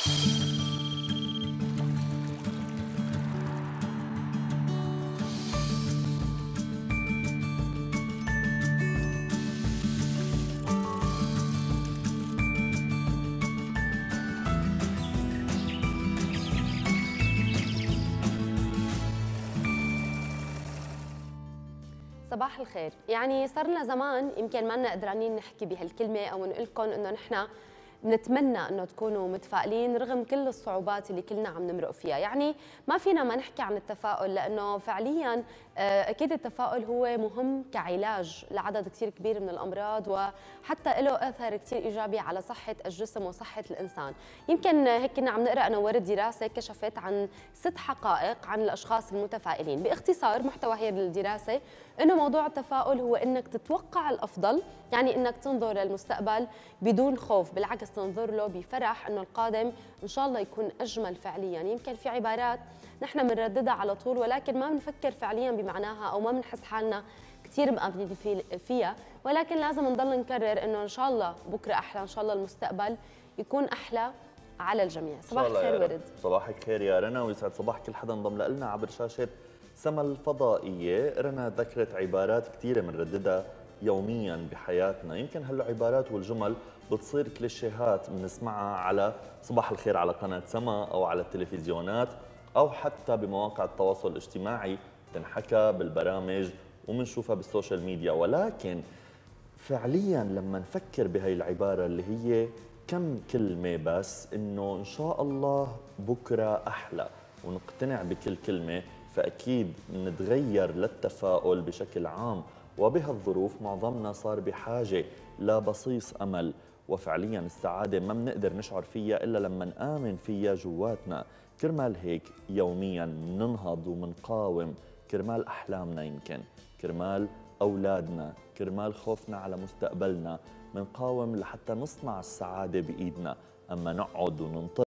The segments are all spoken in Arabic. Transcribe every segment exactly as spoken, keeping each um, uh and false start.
صباح الخير. يعني صار لنا زمان يمكن ما لنا قدرانين نحكي بهالكلمه او نقول لكم انه نحن بنتمنى انه تكونوا متفائلين رغم كل الصعوبات اللي كلنا عم نمرق فيها. يعني ما فينا ما نحكي عن التفاؤل، لانه فعليا اكيد التفاؤل هو مهم كعلاج لعدد كثير كبير من الامراض، وحتى له اثر كثير ايجابي على صحه الجسم وصحه الانسان. يمكن هيك كنا عم نقرا انا ورد دراسه كشفت عن ست حقائق عن الاشخاص المتفائلين. باختصار محتوى هي الدراسه انه موضوع التفاؤل هو انك تتوقع الافضل، يعني انك تنظر للمستقبل بدون خوف، بالعكس تنظر له بفرح انه القادم ان شاء الله يكون اجمل فعليا. يمكن في عبارات نحن بنرددها على طول ولكن ما بنفكر فعليا بمعناها او ما بنحس حالنا كثير مآمنين فيها، ولكن لازم نضل نكرر انه ان شاء الله بكره احلى، ان شاء الله المستقبل يكون احلى على الجميع. صباح الخير ورد. صباحك خير يا رنا، ويسعد صباح كل حدا انضم لنا عبر شاشه سما الفضائيه. رنا ذكرت عبارات كثيره بنرددها يوميا بحياتنا، يمكن هالعبارات والجمل بتصير كليشيهات بنسمعها على صباح الخير على قناه سما او على التلفزيونات او حتى بمواقع التواصل الاجتماعي، تنحكى بالبرامج وبنشوفها بالسوشيال ميديا، ولكن فعليا لما نفكر بهي العباره اللي هي كم كلمه بس انه ان شاء الله بكره احلى ونقتنع بكل كلمه، فاكيد نتغير للتفاؤل بشكل عام. وبهالظروف معظمنا صار بحاجه لبصيص امل، وفعليا السعاده ما بنقدر نشعر فيها الا لما نآمن فيها جواتنا. كرمال هيك يوميا ننهض ومنقاوم كرمال احلامنا، يمكن كرمال اولادنا، كرمال خوفنا على مستقبلنا، منقاوم لحتى نصنع السعاده بايدنا. اما نقعد وننطر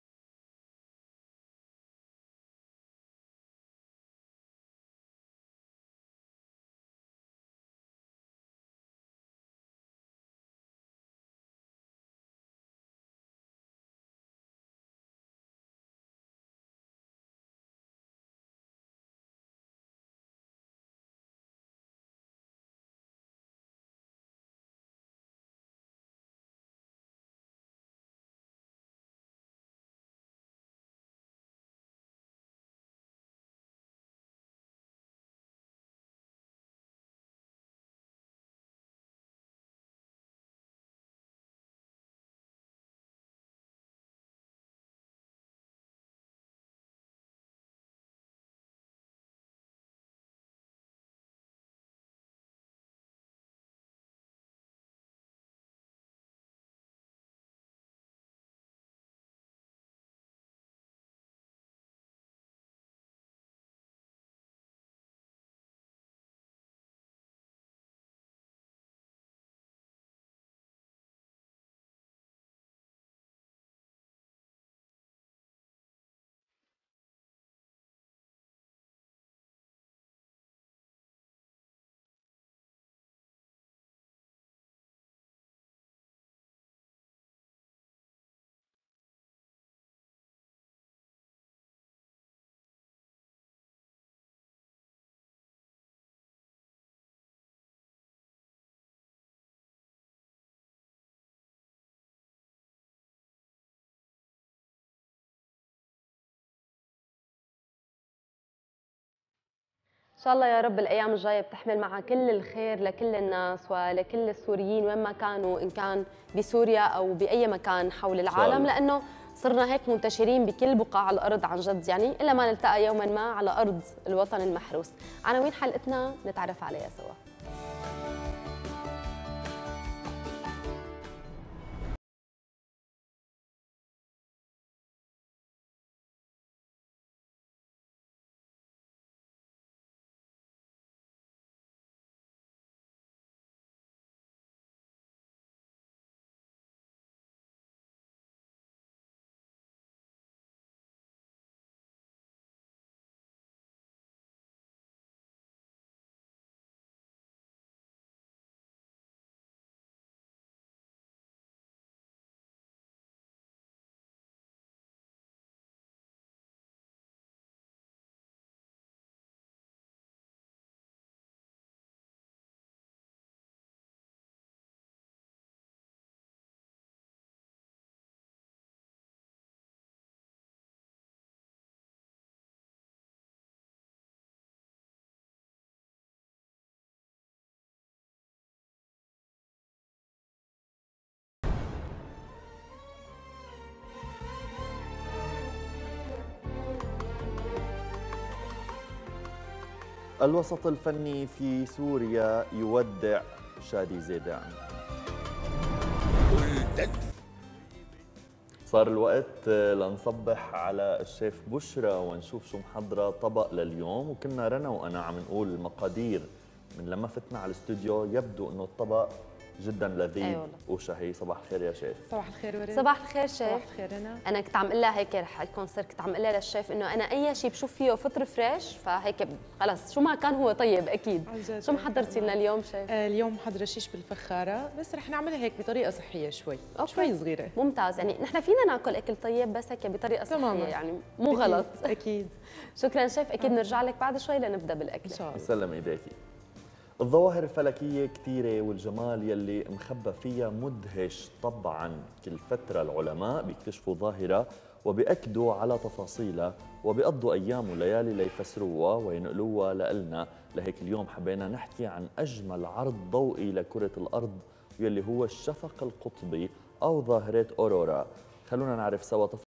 إن شاء الله يا رب الأيام الجاية بتحمل معها كل الخير لكل الناس ولكل السوريين وين ما كانوا، إن كان بسوريا أو بأي مكان حول العالم، لأنه صرنا هيك منتشرين بكل بقاع الأرض عن جد، يعني إلا ما نلتقى يوما ما على أرض الوطن المحروس. عناوين حلقتنا نتعرف عليها سوا. الوسط الفني في سوريا يودع شادي زيدان. صار الوقت لنصبح على الشيف بشرى ونشوف شو محضرة طبق لليوم، وكنا رنا وأنا عم نقول المقادير من لما فتنا على الاستوديو يبدو أنه الطبق جدا لذيذ أيوة وشهي. صباح الخير يا شيف. صباح الخير ورد. صباح الخير شيف. صباح الخير رنا. انا كنت عم اقول لها هيك رح الكونسر كنت عم اقول لها للشيف انه انا اي شيء بشوف فيه فطر فريش فهيك خلص شو ما كان هو طيب اكيد. شو محضرتي لنا اليوم شيف؟ آه اليوم محضره شيش بالفخاره، بس رح نعملها هيك بطريقه صحيه شوي. أوكي. شوي صغيره. ممتاز، يعني نحن فينا ناكل اكل طيب بس هيك بطريقه صحيه تماما. يعني مو أكيد. غلط. اكيد. شكرا شيف، اكيد نرجع لك بعد شوي لنبدا بالاكل ان شاء الله. يسلم ايديكي. الظواهر الفلكية كثيرة والجمال يلي مخبى فيها مدهش طبعا. كل فترة العلماء بيكتشفوا ظاهرة وبيأكدوا على تفاصيلها وبيقضوا أيام وليالي ليفسروها وينقلوها لإلنا. لهيك اليوم حبينا نحكي عن أجمل عرض ضوئي لكرة الأرض يلي هو الشفق القطبي أو ظاهرة أورورا. خلونا نعرف سوا تفاصيل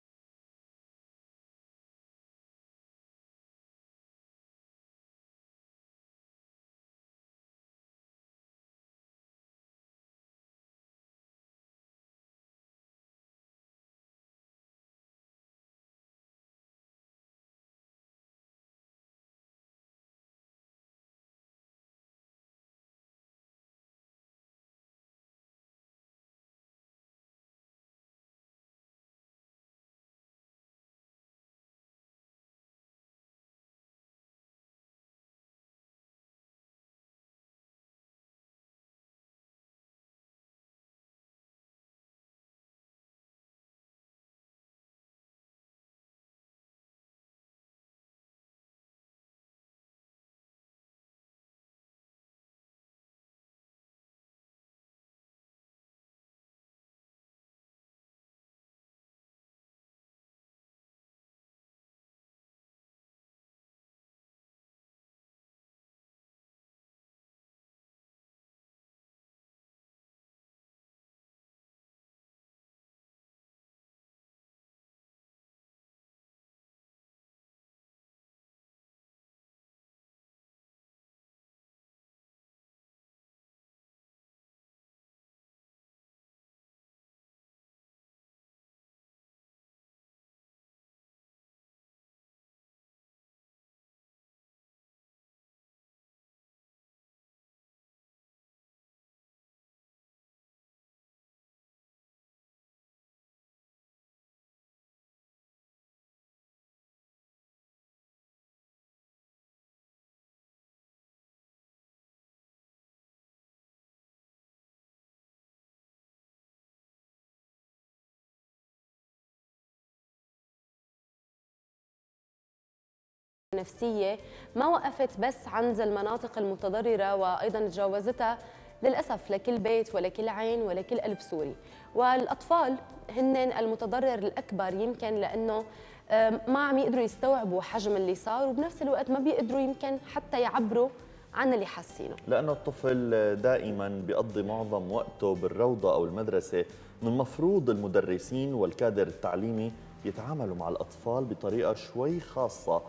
نفسية ما وقفت بس عند المناطق المتضررة وأيضا تجاوزتها للأسف لكل بيت ولكل عين ولكل قلب سوري. والأطفال هن المتضرر الأكبر يمكن لأنه ما عم يقدروا يستوعبوا حجم اللي صار وبنفس الوقت ما بيقدروا يمكن حتى يعبروا عن اللي حاسينه. لأنه الطفل دائما بيقضي معظم وقته بالروضة أو المدرسة. من المفروض المدرسين والكادر التعليمي يتعاملوا مع الأطفال بطريقة شوي خاصة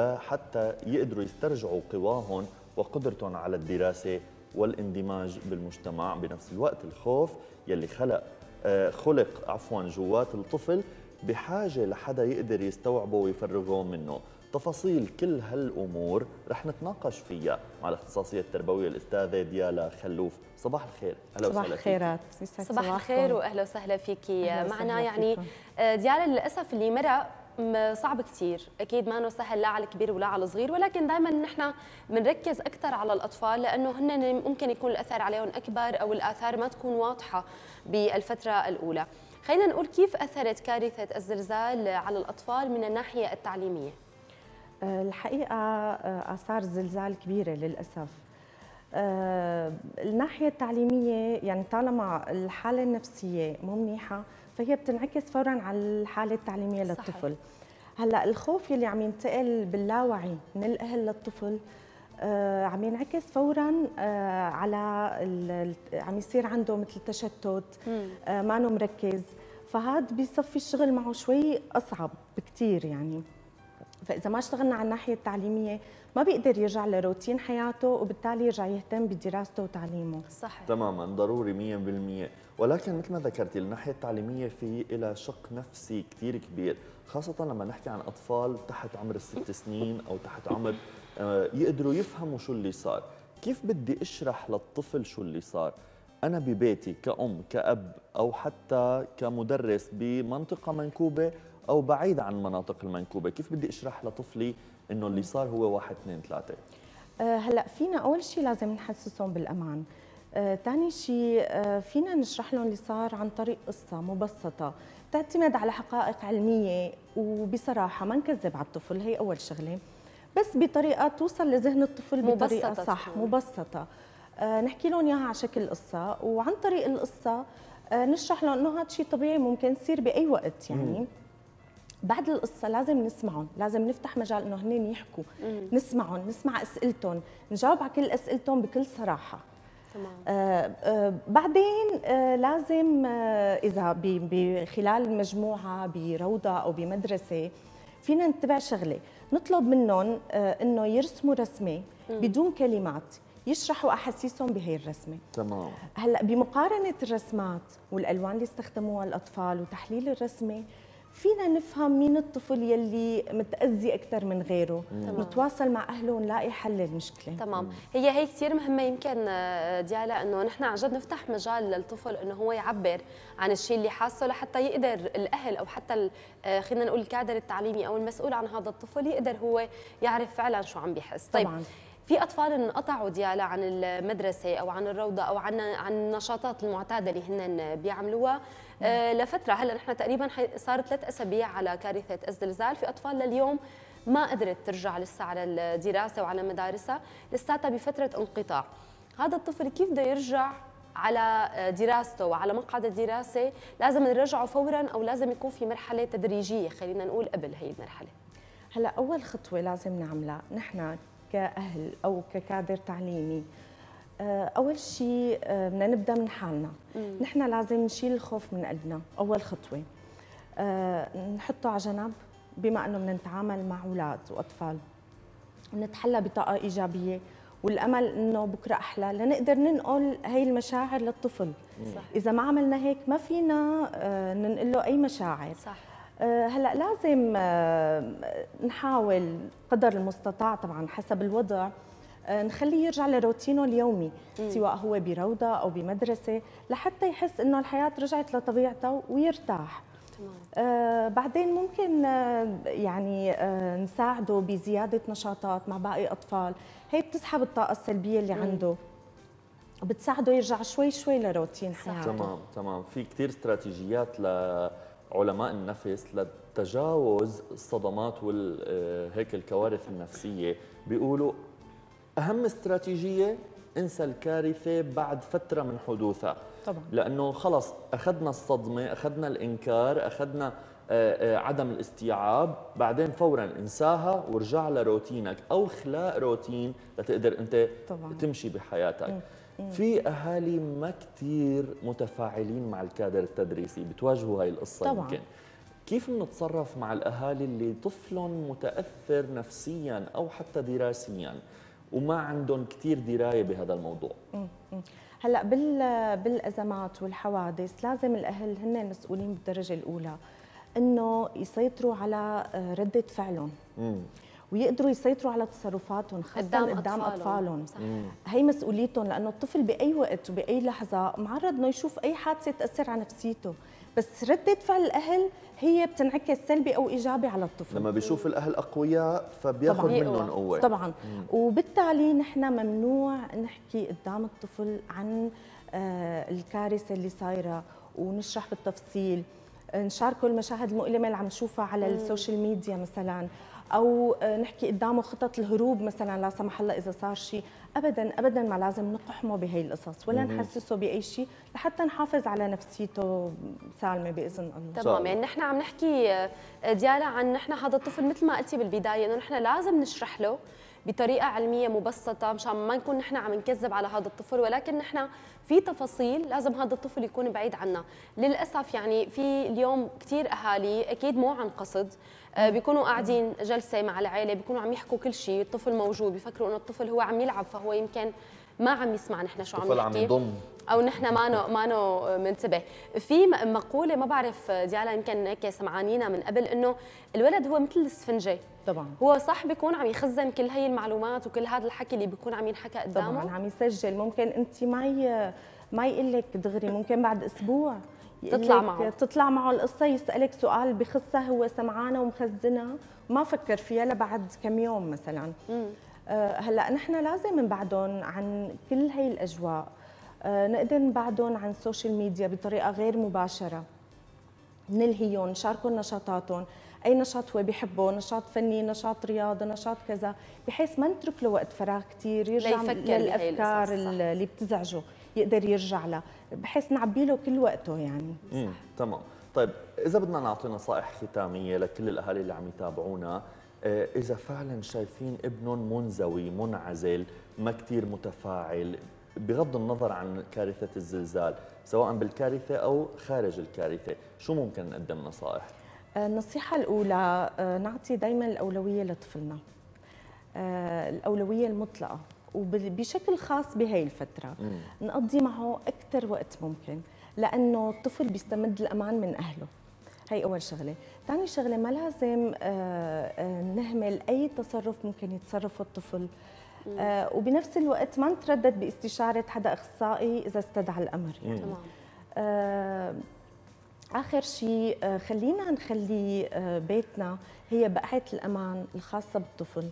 لحتى يقدروا يسترجعوا قواهم وقدرتهم على الدراسة والاندماج بالمجتمع. بنفس الوقت الخوف يلي خلق آه خلق عفوا جوات الطفل بحاجة لحدا يقدر يستوعبه ويفرغه منه. تفاصيل كل هالأمور رح نتناقش فيها مع الاختصاصية التربوية الأستاذة ديالا خلوف. صباح الخير. أهلا وسهلا. صباح الخيرات. صباح الخير وأهلا وسهلا فيكي معنا. يعني ديالا للأسف اللي مرق صعب كثير، اكيد ما انه سهل لا على الكبير ولا على الصغير، ولكن دائما نحن بنركز اكثر على الاطفال لانه هن ممكن يكون الاثر عليهم اكبر او الاثار ما تكون واضحه بالفتره الاولى. خلينا نقول كيف اثرت كارثه الزلزال على الاطفال من الناحيه التعليميه؟ الحقيقه اثار الزلزال كبيره للاسف. الناحيه التعليميه يعني طالما الحاله النفسيه مو منيحه فهي بتنعكس فورا على الحاله التعليميه للطفل. صحيح. هلا الخوف يلي عم ينتقل باللاوعي من الاهل للطفل آه عم ينعكس فورا آه على عم يصير عنده مثل تشتت، آه ما انه مركز، فهذا بيصفي الشغل معه شوي اصعب بكثير. يعني فاذا ما اشتغلنا على الناحيه التعليميه ما بيقدر يرجع لروتين حياته وبالتالي يرجع يهتم بدراسته وتعليمه. صحيح تماما ضروري مية بالمية. ولكن مثل ما ذكرتي الناحيه التعليميه في لها شق نفسي كثير كبير، خاصه لما نحكي عن اطفال تحت عمر الست سنين او تحت عمر يقدروا يفهموا شو اللي صار. كيف بدي اشرح للطفل شو اللي صار انا ببيتي كأم كأب او حتى كمدرس بمنطقه منكوبه او بعيد عن المناطق المنكوبه؟ كيف بدي اشرح لطفلي انه اللي صار هو واحد اثنين ثلاثه؟ أه هلا فينا اول شيء لازم نحسسهم بالامان. ثاني أه شيء أه فينا نشرح لهم اللي صار عن طريق قصه مبسطه تعتمد على حقائق علميه وبصراحه ما نكذب على الطفل، هي اول شغله، بس بطريقه توصل لذهن الطفل بطريقه مبسطة صح تكون. مبسطه. أه نحكي لهم اياها على شكل قصه، وعن طريق القصه أه نشرح لهم انه هذا شيء طبيعي ممكن يصير باي وقت. يعني مم. بعد القصه لازم نسمعهم، لازم نفتح مجال انه هن يحكوا، مم. نسمعهم، نسمع اسئلتهم، نجاوب على كل اسئلتهم بكل صراحه. تمام. آه آه بعدين آه لازم آه اذا بخلال مجموعه بروضه او بمدرسه فينا نتبع شغله، نطلب منهم آه انه يرسموا رسمه مم. بدون كلمات، يشرحوا احاسيسهم بهي الرسمه. تمام. هلا بمقارنه الرسمات والالوان اللي استخدموها الاطفال وتحليل الرسمه فينا نفهم مين الطفل يلي متأذي أكثر من غيره، تمام. نتواصل مع أهله ونلاقي حل للمشكلة. تمام. هي هي كثير مهمة يمكن ديالا، إنه نحن عن جد نفتح مجال للطفل إنه هو يعبر عن الشيء اللي حاسه، لحتى يقدر الأهل أو حتى خلينا نقول الكادر التعليمي أو المسؤول عن هذا الطفل يقدر هو يعرف فعلا شو عم بيحس. طيب طبعاً. في اطفال انقطعوا ديالا عن المدرسه او عن الروضه او عن عن النشاطات المعتاده اللي هن بيعملوها آه لفتره. هلا نحن تقريبا صار ثلاث اسابيع على كارثه الزلزال، في اطفال لليوم ما قدرت ترجع لسه على الدراسه وعلى مدارسها، لساتها بفتره انقطاع. هذا الطفل كيف بده يرجع على دراسته وعلى مقعد الدراسه؟ لازم نرجعه فورا او لازم يكون في مرحله تدريجيه خلينا نقول قبل هي المرحله؟ هلا اول خطوه لازم نعملها نحن كأهل أو ككادر تعليمي، أول شيء بدنا نبدأ من حالنا. مم. نحن لازم نشيل الخوف من قلبنا، أول خطوة نحطه على جنب، بما أنه بدنا نتعامل مع أولاد وأطفال، ونتحلى بطاقة إيجابية والأمل أنه بكرة أحلى، لنقدر ننقل هاي المشاعر للطفل. صح. إذا ما عملنا هيك ما فينا ننقل له أي مشاعر. صح. هلا لازم نحاول قدر المستطاع طبعا حسب الوضع نخليه يرجع لروتينه اليومي، م. سواء هو بروضه او بمدرسه، لحتى يحس انه الحياه رجعت لطبيعتها ويرتاح. تمام. آه بعدين ممكن آه يعني آه نساعده بزياده نشاطات مع باقي اطفال، هي بتسحب الطاقه السلبيه اللي م. عنده وبتساعده يرجع شوي شوي لروتين حياته. تمام تمام. في كثير استراتيجيات ل علماء النفس لتجاوز الصدمات وهيك الكوارث النفسيه، بيقولوا اهم استراتيجيه انسى الكارثه بعد فتره من حدوثها. طبعا. لانه خلص اخذنا الصدمه، اخذنا الانكار، اخذنا عدم الاستيعاب، بعدين فورا انساها وارجع لروتينك او خلاق روتين لتقدر انت طبعا تمشي بحياتك. م. في اهالي ما كثير متفاعلين مع الكادر التدريسي، بتواجهوا هاي القصه طبعا. يمكن كيف بنتصرف مع الاهالي اللي طفلهم متاثر نفسيا او حتى دراسيا وما عندهم كثير درايه بهذا الموضوع؟ هلا بالازمات والحوادث لازم الاهل هن مسؤولين بالدرجه الاولى انه يسيطروا على رده فعلهم. مم. ويقدروا يسيطروا على تصرفاتهم خاصة قدام, قدام أطفالهم. هي مسؤوليتهم، لأنه الطفل بأي وقت وبأي لحظة معرض إنه يشوف أي حادثة تأثر على نفسيته، بس ردة فعل الأهل هي بتنعكس سلبي أو إيجابي على الطفل. لما بيشوف الأهل أقوياء فبياخذ منهم قوة. طبعا. مم. وبالتالي نحن ممنوع نحكي قدام الطفل عن آه الكارثة اللي صايرة ونشرح بالتفصيل، نشاركه المشاهد المؤلمة اللي عم نشوفها على مم. السوشيال ميديا مثلا، او نحكي قدامه خطط الهروب مثلا لا سمح الله اذا صار شيء. ابدا ابدا ما لازم نقحمه بهي القصص ولا نحسسه باي شيء لحتى نحافظ على نفسيته سالمه باذن الله. تمام. يعني نحن عم نحكي ديالا عن نحن هذا الطفل مثل ما قلتي بالبدايه انه نحن لازم نشرح له بطريقه علميه مبسطه مشان ما نكون نحن عم نكذب على هذا الطفل، ولكن نحن في تفاصيل لازم هذا الطفل يكون بعيد عنا. للاسف يعني في اليوم كثير اهالي اكيد مو عن قصد بيكونوا قاعدين جلسه مع العائله، بيكونوا عم يحكوا كل شيء، الطفل موجود، بيفكروا انه الطفل هو عم يلعب، فهو يمكن ما عم يسمع نحن شو عم نحكي، الطفل عم يضم او نحن ما ما منتبه. في مقوله ما بعرف ديالا يمكن هيك سمعانينا من قبل، انه الولد هو مثل الاسفنجه. طبعا هو صح بيكون عم يخزن كل هي المعلومات وكل هذا الحكي اللي بيكون عم ينحكى قدامه، طبعا عم يسجل. ممكن انت ما ي... ما يقول لك دغري، ممكن بعد اسبوع تطلع معه تطلع معه القصه، يسالك سؤال بخصها هو سمعانه ومخزنها وما فكر فيها لبعد كم يوم مثلا. آه هلا نحن لازم نبعدهم عن كل هي الاجواء، آه نقدر نبعدهم عن السوشيال ميديا بطريقه غير مباشره، نلهيهم، نشاركهم نشاطاتهم، اي نشاط هو بيحبه، نشاط فني، نشاط رياضي، نشاط كذا، بحيث ما نترك له وقت فراغ كثير يرجع للافكار اللي بتزعجه يقدر يرجع لها، بحيث نعبي له كل وقته يعني. امم تمام. طيب اذا بدنا نعطي نصائح ختاميه لكل الاهالي اللي عم يتابعونا، اذا فعلا شايفين ابنهم منزوي منعزل ما كثير متفاعل بغض النظر عن كارثه الزلزال، سواء بالكارثه او خارج الكارثه، شو ممكن نقدم نصائح؟ النصيحة الأولى نعطي دائما الأولوية لطفلنا، الأولوية المطلقة، وبشكل خاص بهي الفترة مم. نقضي معه أكثر وقت ممكن، لأنه الطفل بيستمد الأمان من أهله. هي أول شغلة. ثاني شغلة، ما لازم نهمل أي تصرف ممكن يتصرفه الطفل، مم. وبنفس الوقت ما نتردد باستشارة حدا أخصائي إذا استدعى الأمر يعني. تمام. آه آخر شيء، خلينا نخلي بيتنا هي بقعة الأمان الخاصة بالطفل،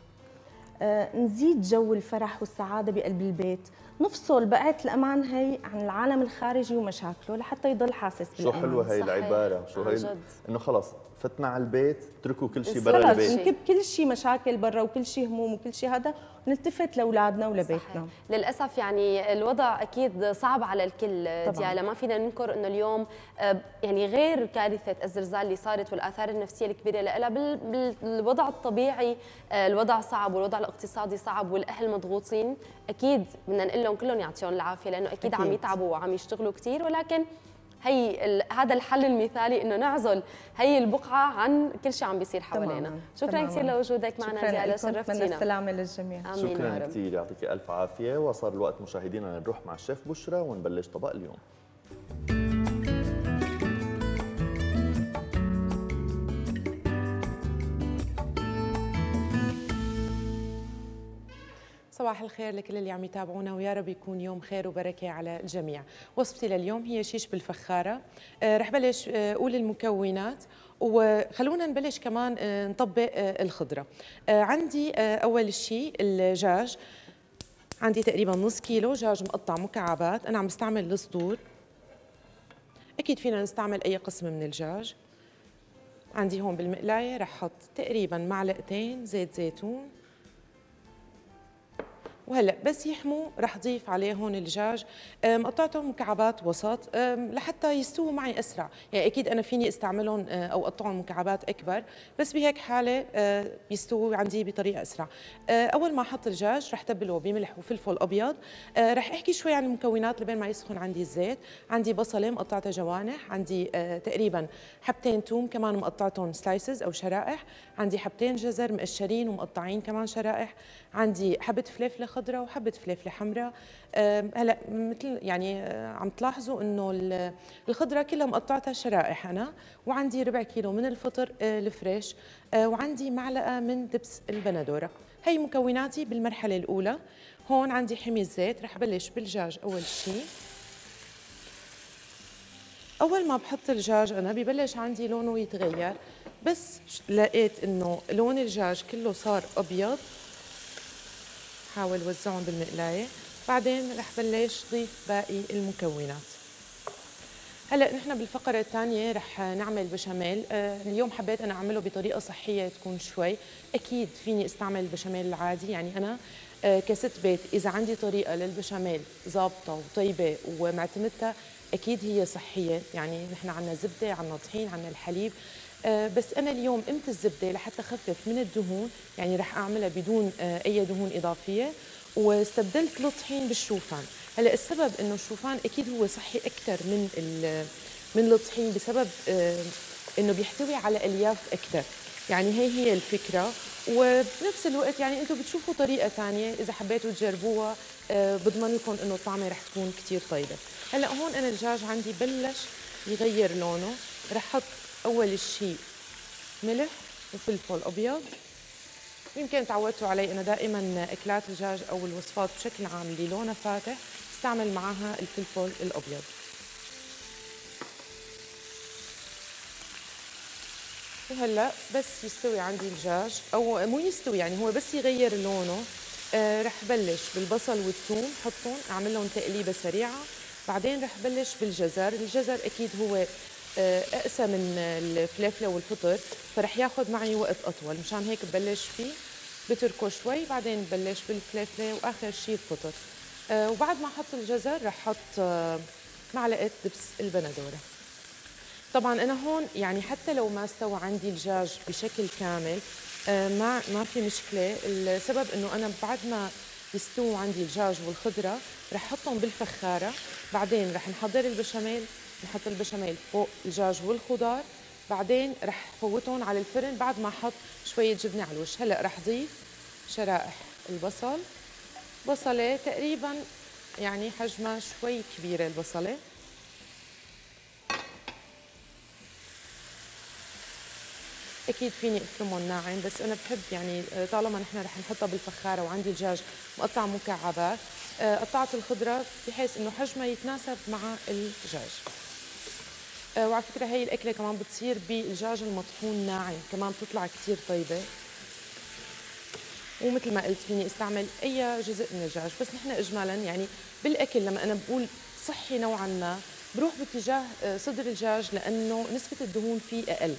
نزيد جو الفرح والسعادة بقلب البيت، نفصل بقعة الأمان هي عن العالم الخارجي ومشاكله لحتى يضل حاسس بالأمان. شو حلوة هي العبارة، شو هي إنه خلص فتنا على البيت، اتركوا كل شيء برا البيت، نكب كل شيء مشاكل برا وكل شيء هموم وكل شيء هذا، ونلتفت لاولادنا ولبيتنا. صحيح. للاسف يعني الوضع اكيد صعب على الكل ديالا، ما فينا ننكر انه اليوم يعني غير كارثه الزلزال اللي صارت والاثار النفسيه الكبيره لها، بالوضع الطبيعي الوضع صعب والوضع الاقتصادي صعب والاهل مضغوطين، اكيد بدنا نقول لهم كلهم يعطيهم العافيه لانه اكيد, أكيد. عم يتعبوا وعم يشتغلوا كثير، ولكن هي هذا الحل المثالي انه نعزل هي البقعه عن كل شيء عم بيصير حوالينا. شكرا كثير لوجودك معنا ديالا، شرفتينا. من السلامه للجميع. آمين. شكرا كثير، يعطيك الف عافيه. وصار الوقت مشاهدينا نروح مع الشيف بشرى ونبلش طبق اليوم. صباح الخير لكل اللي عم يتابعونا، ويا رب يكون يوم خير وبركه على الجميع. وصفتي لليوم هي شيش بالفخاره. آه رح بلش آه اقول المكونات وخلونا نبلش كمان آه نطبق آه الخضره. آه عندي آه اول شيء الدجاج، عندي تقريبا نص كيلو دجاج مقطع مكعبات، انا عم بستعمل الصدور، اكيد فينا نستعمل اي قسم من الدجاج. عندي هون بالمقلايه رح احط تقريبا معلقتين زيت زيتون، وهلا بس يحموا رح اضيف عليهم الدجاج مقطعتهم مكعبات وسط لحتى يستووا معي اسرع، يعني اكيد انا فيني استعملهم او اقطعهم مكعبات اكبر، بس بهيك حاله يستووا عندي بطريقه اسرع. اول ما احط الدجاج رح تبله بملح وفلفل ابيض. رح احكي شوي عن المكونات لبين ما يسخن عندي الزيت. عندي بصله مقطعتها جوانح، عندي تقريبا حبتين ثوم كمان مقطعتهم سلايسز او شرائح، عندي حبتين جزر مقشرين ومقطعين كمان شرائح، عندي حبه فلفله خضراء وحبه فلفله حمراء. هلا مثل يعني عم تلاحظوا انه الخضره كلها مقطعتها شرائح انا، وعندي ربع كيلو من الفطر الفريش، وعندي معلقه من دبس البندوره. هي مكوناتي بالمرحله الاولى. هون عندي حمي الزيت، رح بلش بالدجاج اول شيء. اول ما بحط الدجاج انا ببلش عندي لونه يتغير، بس لقيت انه لون الدجاج كله صار ابيض حاول وزعهم بالمقلايه، بعدين رح بلش ضيف باقي المكونات. هلا نحن بالفقره الثانيه رح نعمل بشاميل. آه اليوم حبيت انا اعمله بطريقه صحيه تكون شوي، اكيد فيني استعمل البشاميل العادي، يعني انا آه كست بيت اذا عندي طريقه للبشاميل ظابطه وطيبه ومعتمدتها اكيد هي صحيه، يعني نحن عندنا زبده، عندنا طحين، عندنا الحليب، آه بس انا اليوم قمت الزبده لحتى اخفف من الدهون، يعني رح اعملها بدون آه اي دهون اضافيه، واستبدلت الطحين بالشوفان. هلا السبب انه الشوفان اكيد هو صحي اكثر من من الطحين بسبب آه انه بيحتوي على الياف اكثر، يعني هي هي الفكره. وبنفس الوقت يعني انتم بتشوفوا طريقه ثانيه اذا حبيتوا تجربوها، أه بضمن لكم انه الطعمه رح تكون كثير طيبه. هلا هون انا الدجاج عندي بلش يغير لونه، رح احط اول شيء ملح وفلفل ابيض. يمكن تعودتوا علي انا دائما اكلات الدجاج او الوصفات بشكل عام اللي لونها فاتح استعمل معها الفلفل الابيض. وهلا بس يستوي عندي الدجاج، او مو يستوي يعني هو بس يغير لونه، آه رح بلش بالبصل والثوم حطهم اعمل لهم تقليبه سريعه. بعدين رح بلش بالجزر، الجزر اكيد هو آه اقسى من الفلفله والفطر، فرح ياخذ معي وقت اطول، مشان هيك ببلش فيه بتركه شوي، بعدين ببلش بالفلفله واخر شيء الفطر. آه وبعد ما احط الجزر رح احط آه معلقه دبس البندوره. طبعا انا هون يعني حتى لو ما استوى عندي الدجاج بشكل كامل آه ما ما في مشكله، السبب انه انا بعد ما يستووا عندي الدجاج والخضره رح احطهم بالفخاره، بعدين رح نحضر البشاميل، نحط البشاميل فوق الدجاج والخضار، بعدين رح فوتهم على الفرن بعد ما احط شويه جبنه على الوش. هلا رح ضيف شرائح البصل، بصله تقريبا يعني حجمها شوي كبيره البصله، اكيد فيني افرمهم ناعم بس انا بحب يعني طالما نحن رح نحطها بالفخاره وعندي دجاج مقطع مكعبات، قطعت الخضره بحيث انه حجمها يتناسب مع الدجاج. وعلى فكره هي الاكله كمان بتصير بالدجاج المطحون ناعم كمان بتطلع كثير طيبه. ومثل ما قلت فيني استعمل اي جزء من الدجاج، بس نحن اجمالا يعني بالاكل لما انا بقول صحي نوعا ما بروح باتجاه صدر الدجاج لانه نسبه الدهون فيه اقل.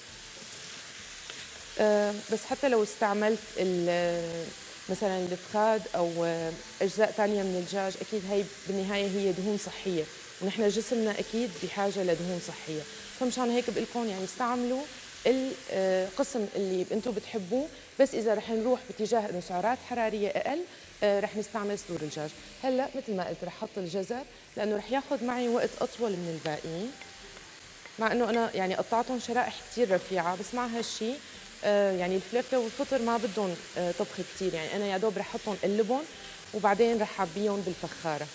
أه بس حتى لو استعملت مثلا الفخاد او اجزاء ثانيه من الدجاج اكيد هي بالنهايه هي دهون صحيه، ونحن جسمنا اكيد بحاجه لدهون صحيه، فمشان هيك بقول لكم يعني استعملوا القسم اللي انتم بتحبوه، بس اذا رح نروح باتجاه انه سعرات حراريه اقل أه رح نستعمل صدور الدجاج. هلا مثل ما قلت رح احط الجزر لانه رح ياخذ معي وقت اطول من الباقيين، مع انه انا يعني قطعتهم شرائح كثير رفيعه، بس مع هالشيء آه يعني الفلفله والفطر ما بدهم آه طبخ كثير، يعني انا يا دوب رح احطهم قلبهم وبعدين رح اعبيهم بالفخاره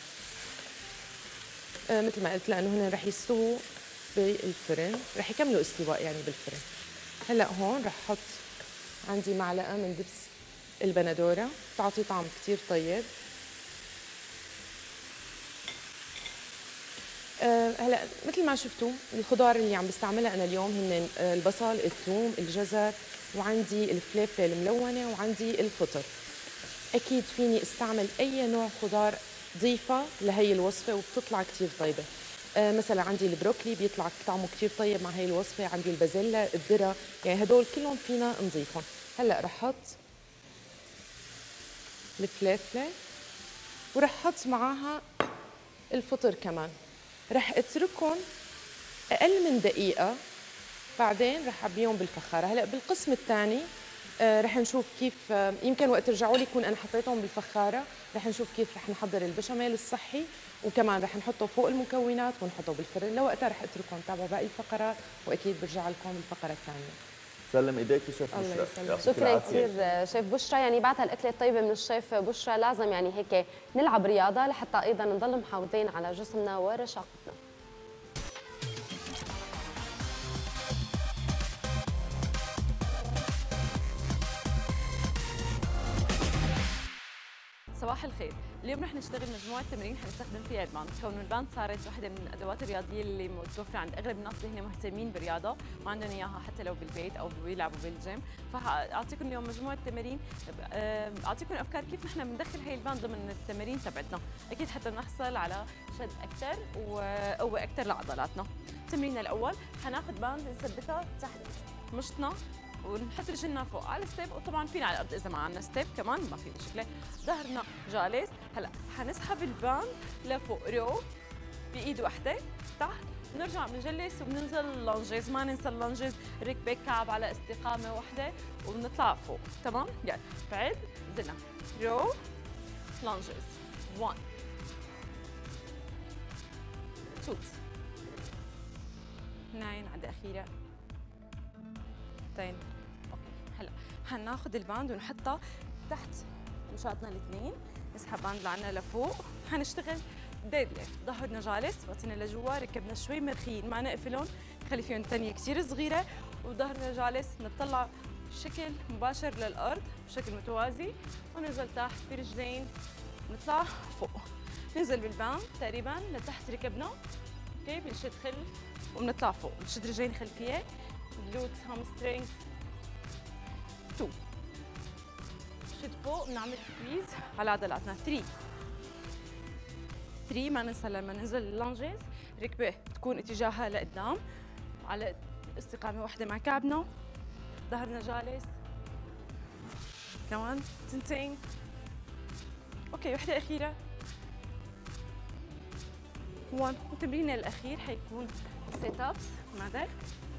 آه مثل ما قلت لانه هن رح يستووا بالفرن، رح يكملوا استواء يعني بالفرن. هلا هون رح احط عندي معلقه من دبس البندوره بتعطي طعم كثير طيب. أه هلا مثل ما شفتوا الخضار اللي عم بستعملها انا اليوم هن البصل، الثوم، الجزر، وعندي الفلفله الملونه، وعندي الفطر. اكيد فيني استعمل اي نوع خضار ضيفه لهي الوصفه وبتطلع كثير طيبه. أه مثلا عندي البروكلي بيطلع طعمه كثير طيب مع هي الوصفه، عندي البازيلا، الذره، يعني هدول كلهم فينا نضيفهم. هلا رح احط الفلفله ورح احط معاها الفطر كمان، رح اتركهم اقل من دقيقه بعدين رح اعبيهم بالفخاره. هلا بالقسم الثاني آه رح نشوف كيف آه يمكن وقت ترجعوا لي يكون انا حطيتهم بالفخاره، رح نشوف كيف رح نحضر البشاميل الصحي، وكمان رح نحطه فوق المكونات ونحطه بالفرن. لوقتها رح اتركهم تابعوا باقي الفقرات واكيد برجع لكم الفقره الثانيه. سلم ايديك شيف بشرى. شكرا كثير شيف بشرى، يعني بعد هالاكله الطيبه من الشيف بشرى لازم يعني هيك نلعب رياضه لحتى ايضا نضل محافظين على جسمنا ورشاقتنا. صباح الخير، اليوم رح نشتغل مجموعة تمارين حنستخدم فيها الباند، كون الباند صارت واحدة من الأدوات الرياضية اللي متوفرة عند أغلب الناس اللي هن مهتمين بالرياضة وعندهم إياها حتى لو بالبيت أو بيلعبوا بالجيم، فأعطيكم اليوم مجموعة تمارين أعطيكم أفكار كيف نحن بندخل هي الباند ضمن التمارين تبعتنا، أكيد حتى نحصل على شد أكثر وقوة أكثر لعضلاتنا. تمريننا الأول حناخذ باند نثبتها تحت مشطنا ونحط رجلنا فوق على الستيب، وطبعا فينا على الارض اذا ما عندنا ستيب كمان ما في مشكله. ظهرنا جالس، هلا حنسحب الباند لفوق رو بايد وحده تحت بنرجع بنجلس وبننزل اللانجيز، ما ننسى اللانجيز، ركبه كعب على استقامه واحده وبنطلع فوق. تمام؟ يلا بعد نزلنا رو لانجيز واحد اثنين اثنين عد اخيره اثنين. اوكي هلا حناخذ الباند ونحطها تحت مشاطنا الاثنين، نسحب باند لعنا لفوق، حنشتغل ديد ليفت، ظهرنا جالس، بطننا لجوا، ركبنا شوي مرخيين، ما نقفلهم، نخلي فيهم تنيه كثير صغيره، وظهرنا جالس، نطلع بشكل مباشر للارض بشكل متوازي، وننزل تحت برجلين، نطلع فوق، ننزل بالباند تقريبا لتحت ركبنا، اوكي، بنشد خلف وبنطلع فوق، بنشد رجلين خلفيه، glutes hamstrings اثنين، شد فوق، بنعمل سكويز على عضلاتنا ثلاثة ثلاثة. ما ننسى لما ننزل اللانجيز ركبه تكون اتجاهها لقدام على استقامه واحده مع كعبنا، ظهرنا جالس. كمان تنتين. اوكي وحده اخيره واحد. وتمريننا الاخير حيكون سيت ابس مع ذلك.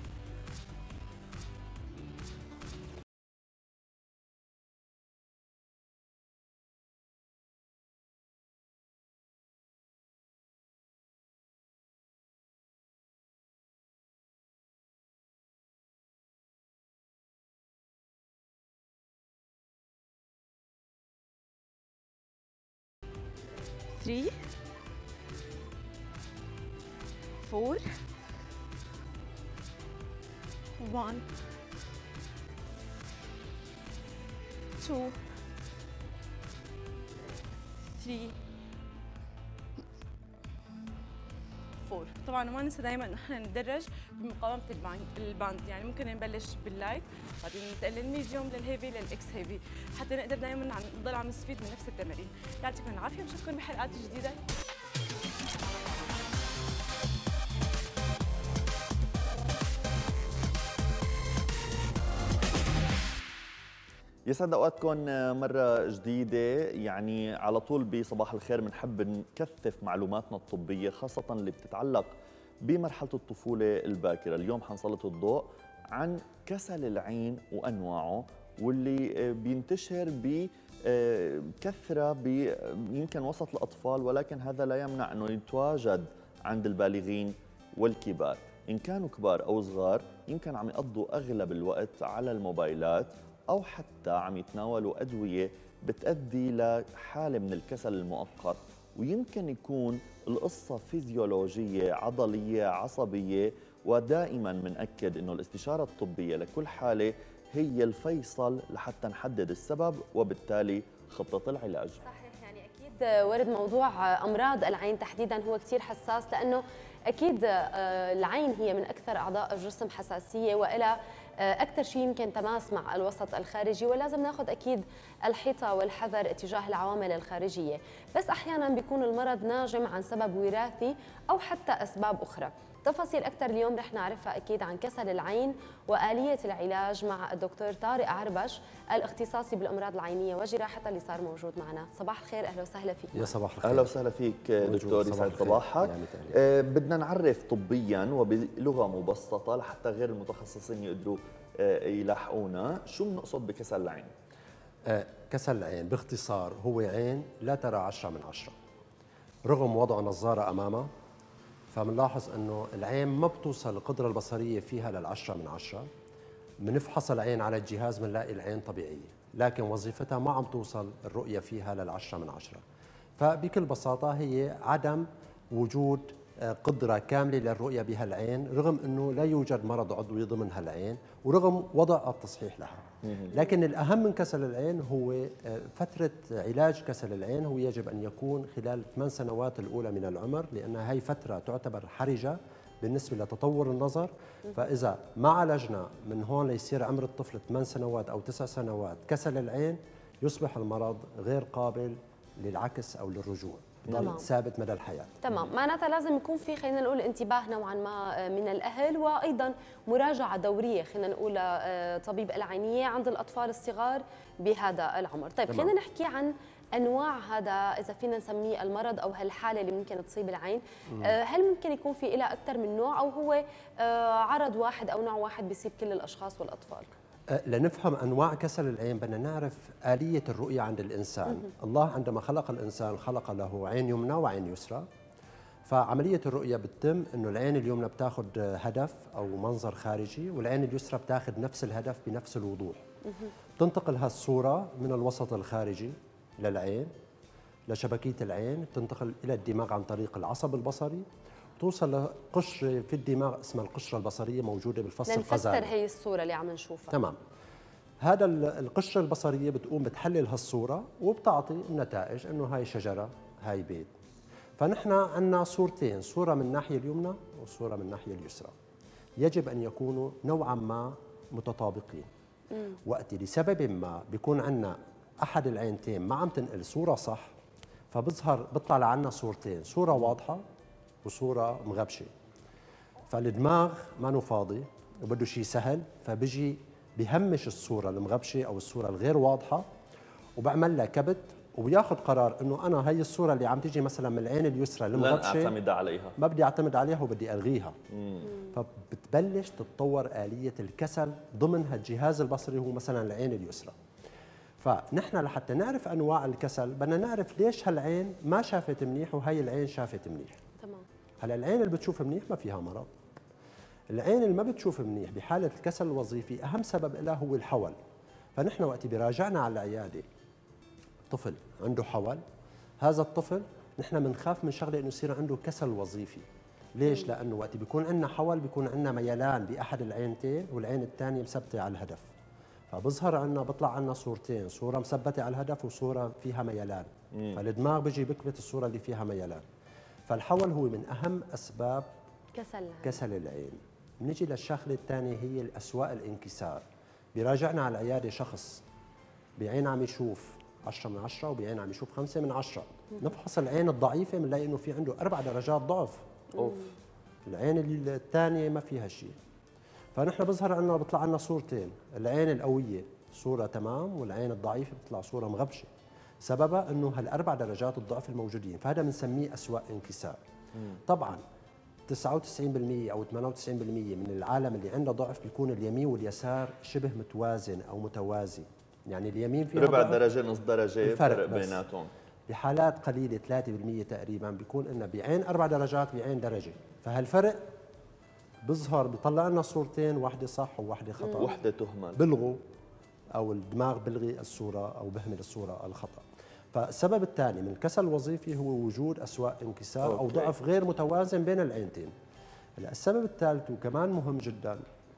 ثلاثة أربعة واحد اثنين ثلاثة أربعة. طبعا ما ننسى دائما ان احنا نتدرج بمقاومه الباند، يعني ممكن نبلش باللايت بعدين ننتقل للميديوم للهيفي للاكس هيفي حتى نقدر دائما نضل عم نستفيد من نفس التمارين. يعطيكم العافيه، بشوفكم بحلقات جديده. يسعد اوقاتكم مره جديده. يعني على طول بصباح الخير بنحب نكثف معلوماتنا الطبيه خاصه اللي بتتعلق بمرحله الطفوله الباكره. اليوم حنسلط الضوء عن كسل العين وانواعه واللي بينتشر بكثره يمكن وسط الاطفال، ولكن هذا لا يمنع انه يتواجد عند البالغين والكبار. ان كانوا كبار او صغار يمكن عم يقضوا اغلب الوقت على الموبايلات أو حتى عم يتناولوا أدوية بتؤدي لحالة من الكسل المؤقت، ويمكن يكون القصة فيزيولوجية عضلية عصبية. ودائما بنأكد إنه الاستشارة الطبية لكل حالة هي الفيصل لحتى نحدد السبب وبالتالي خطة العلاج. صحيح، يعني أكيد ورد موضوع أمراض العين تحديدا هو كثير حساس، لأنه أكيد العين هي من أكثر أعضاء الجسم حساسية وإلى أكثر شيء يمكن تماس مع الوسط الخارجي، ولازم ناخذ أكيد الحيطة والحذر اتجاه العوامل الخارجية. بس أحيانا بيكون المرض ناجم عن سبب وراثي أو حتى أسباب أخرى. تفاصيل أكثر اليوم رح نعرفها أكيد عن كسل العين وآلية العلاج مع الدكتور طارق عربش الاختصاصي بالأمراض العينية وجراحتها اللي صار موجود معنا. صباح الخير، أهلا وسهلا فيك. يا صباح الخير. أهلا وسهلا فيك دكتور، يسعد صباحك. يعني آه بدنا نعرف طبيا وبلغة مبسطة لحتى غير المتخصصين يقدروا آه يلاحقونا شو بنقصد بكسل العين. آه كسل العين باختصار هو عين لا ترى عشرة من عشرة رغم وضع نظارة أمامها. فبنلاحظ انه العين ما بتوصل القدره البصريه فيها للعشرة من عشرة. بنفحص العين على الجهاز بنلاقي العين طبيعيه، لكن وظيفتها ما عم توصل الرؤيه فيها للعشرة من عشرة. فبكل بساطه هي عدم وجود قدره كامله للرؤيه بهالعين، رغم انه لا يوجد مرض عضوي ضمن هالعين ورغم وضع التصحيح لها. لكن الاهم من كسل العين هو فتره علاج كسل العين، هو يجب ان يكون خلال ثمان سنوات الاولى من العمر، لانها هي فتره تعتبر حرجه بالنسبه لتطور النظر. فاذا ما عالجنا من هون ليصير عمر الطفل ثمان سنوات او تسع سنوات كسل العين، يصبح المرض غير قابل للعكس او للرجوع. تمام. ثابت مدى الحياه. تمام، معناتها لازم يكون في خلينا نقول انتباه نوعا ما من الاهل، وايضا مراجعه دوريه خلينا نقول طبيب العينيه عند الاطفال الصغار بهذا العمر. طيب خلينا نحكي عن انواع هذا اذا فينا نسميه المرض او هالحاله اللي ممكن تصيب العين. هل ممكن يكون في لها اكثر من نوع او هو عرض واحد او نوع واحد بيصيب كل الاشخاص والاطفال؟ لنفهم انواع كسل العين بدنا نعرف آلية الرؤية عند الانسان. الله عندما خلق الانسان خلق له عين يمنى وعين يسرى. فعملية الرؤية بتتم انه العين اليمنى بتاخذ هدف او منظر خارجي، والعين اليسرى بتاخذ نفس الهدف بنفس الوضوح. تنتقل هالصورة من الوسط الخارجي للعين لشبكية العين، تنتقل الى الدماغ عن طريق العصب البصري، توصل لقشرة في الدماغ اسمها القشرة البصرية موجودة بالفص القزازي. لنفسر هي الصورة اللي عم نشوفها. تمام. هذا القشرة البصرية بتقوم بتحلل هالصورة وبتعطي النتائج انه هاي شجرة هاي بيت. فنحن عندنا صورتين، صورة من الناحية اليمنى وصورة من الناحية اليسرى. يجب ان يكونوا نوعا ما متطابقين. مم. وقت لسبب ما بيكون عندنا احد العينتين ما عم تنقل صورة صح، فبظهر بيطلع لعنا صورتين، صورة واضحة وصورة مغبشة. فالدماغ ما فاضي وبده شيء سهل، فبيجي بيهمش الصورة المغبشة أو الصورة الغير واضحة وبعمل لها كبت وبياخذ قرار إنه أنا هي الصورة اللي عم تيجي مثلا من العين اليسرى المغبشة لن أعتمد عليها، ما بدي أعتمد عليها وبدي ألغيها. مم. فبتبلش تتطور آلية الكسل ضمن هالجهاز البصري هو مثلا العين اليسرى. فنحن لحتى نعرف أنواع الكسل بدنا نعرف ليش هالعين ما شافت منيح وهي العين شافت منيح. تمام. هلا العين اللي بتشوف منيح ما فيها مرض. العين اللي ما بتشوف منيح بحالة الكسل الوظيفي أهم سبب لها هو الحول. فنحن وقت براجعنا على العيادة طفل عنده حول، هذا الطفل نحن بنخاف من شغله انه يصير عنده كسل وظيفي. ليش؟ لانه وقت بيكون عندنا حول بيكون عندنا ميلان باحد العينتين والعين الثانيه مثبته على الهدف. فبظهر عندنا بيطلع عندنا صورتين، صوره مثبته على الهدف وصوره فيها ميلان. مم. فالدماغ بيجي بكبت الصوره اللي فيها ميلان. فالحول هو من اهم اسباب كسل كسل العين. بنيجي للشغله الثانيه هي الاسواء الانكسار. بيراجعنا على العياده شخص بعين عم يشوف عشرة من عشرة وبعين عم يشوف خمسة من عشرة. نفحص العين الضعيفة بنلاقي انه في عنده اربع درجات ضعف. اوف. العين الثانية ما فيها شيء. فنحن بظهر عندنا بيطلع لنا صورتين، العين القوية صورة تمام والعين الضعيفة بتطلع صورة مغبشة. سببها انه هالاربع درجات الضعف الموجودين، فهذا بنسميه اسواء انكسار. مم. طبعا تسعة وتسعين بالمئة او ثمانية وتسعين بالمئة من العالم اللي عنده ضعف بيكون اليمين واليسار شبه متوازن او متوازي. يعني اليمين فيها ربع درجة نص درجة فرق بيناتهم. بحالات قليلة ثلاثة بالمئة تقريبا بيكون لنا بعين أربع درجات بعين درجة، فهالفرق بظهر بيطلع لنا صورتين، واحدة صح وواحدة خطأ. واحدة تهمل. بلغوا أو الدماغ بلغي الصورة أو بهمل الصورة الخطأ. فالسبب الثاني من الكسل الوظيفي هو وجود أسواء انكسار أو ضعف غير متوازن بين العينتين. هلا السبب الثالث وكمان مهم جدا،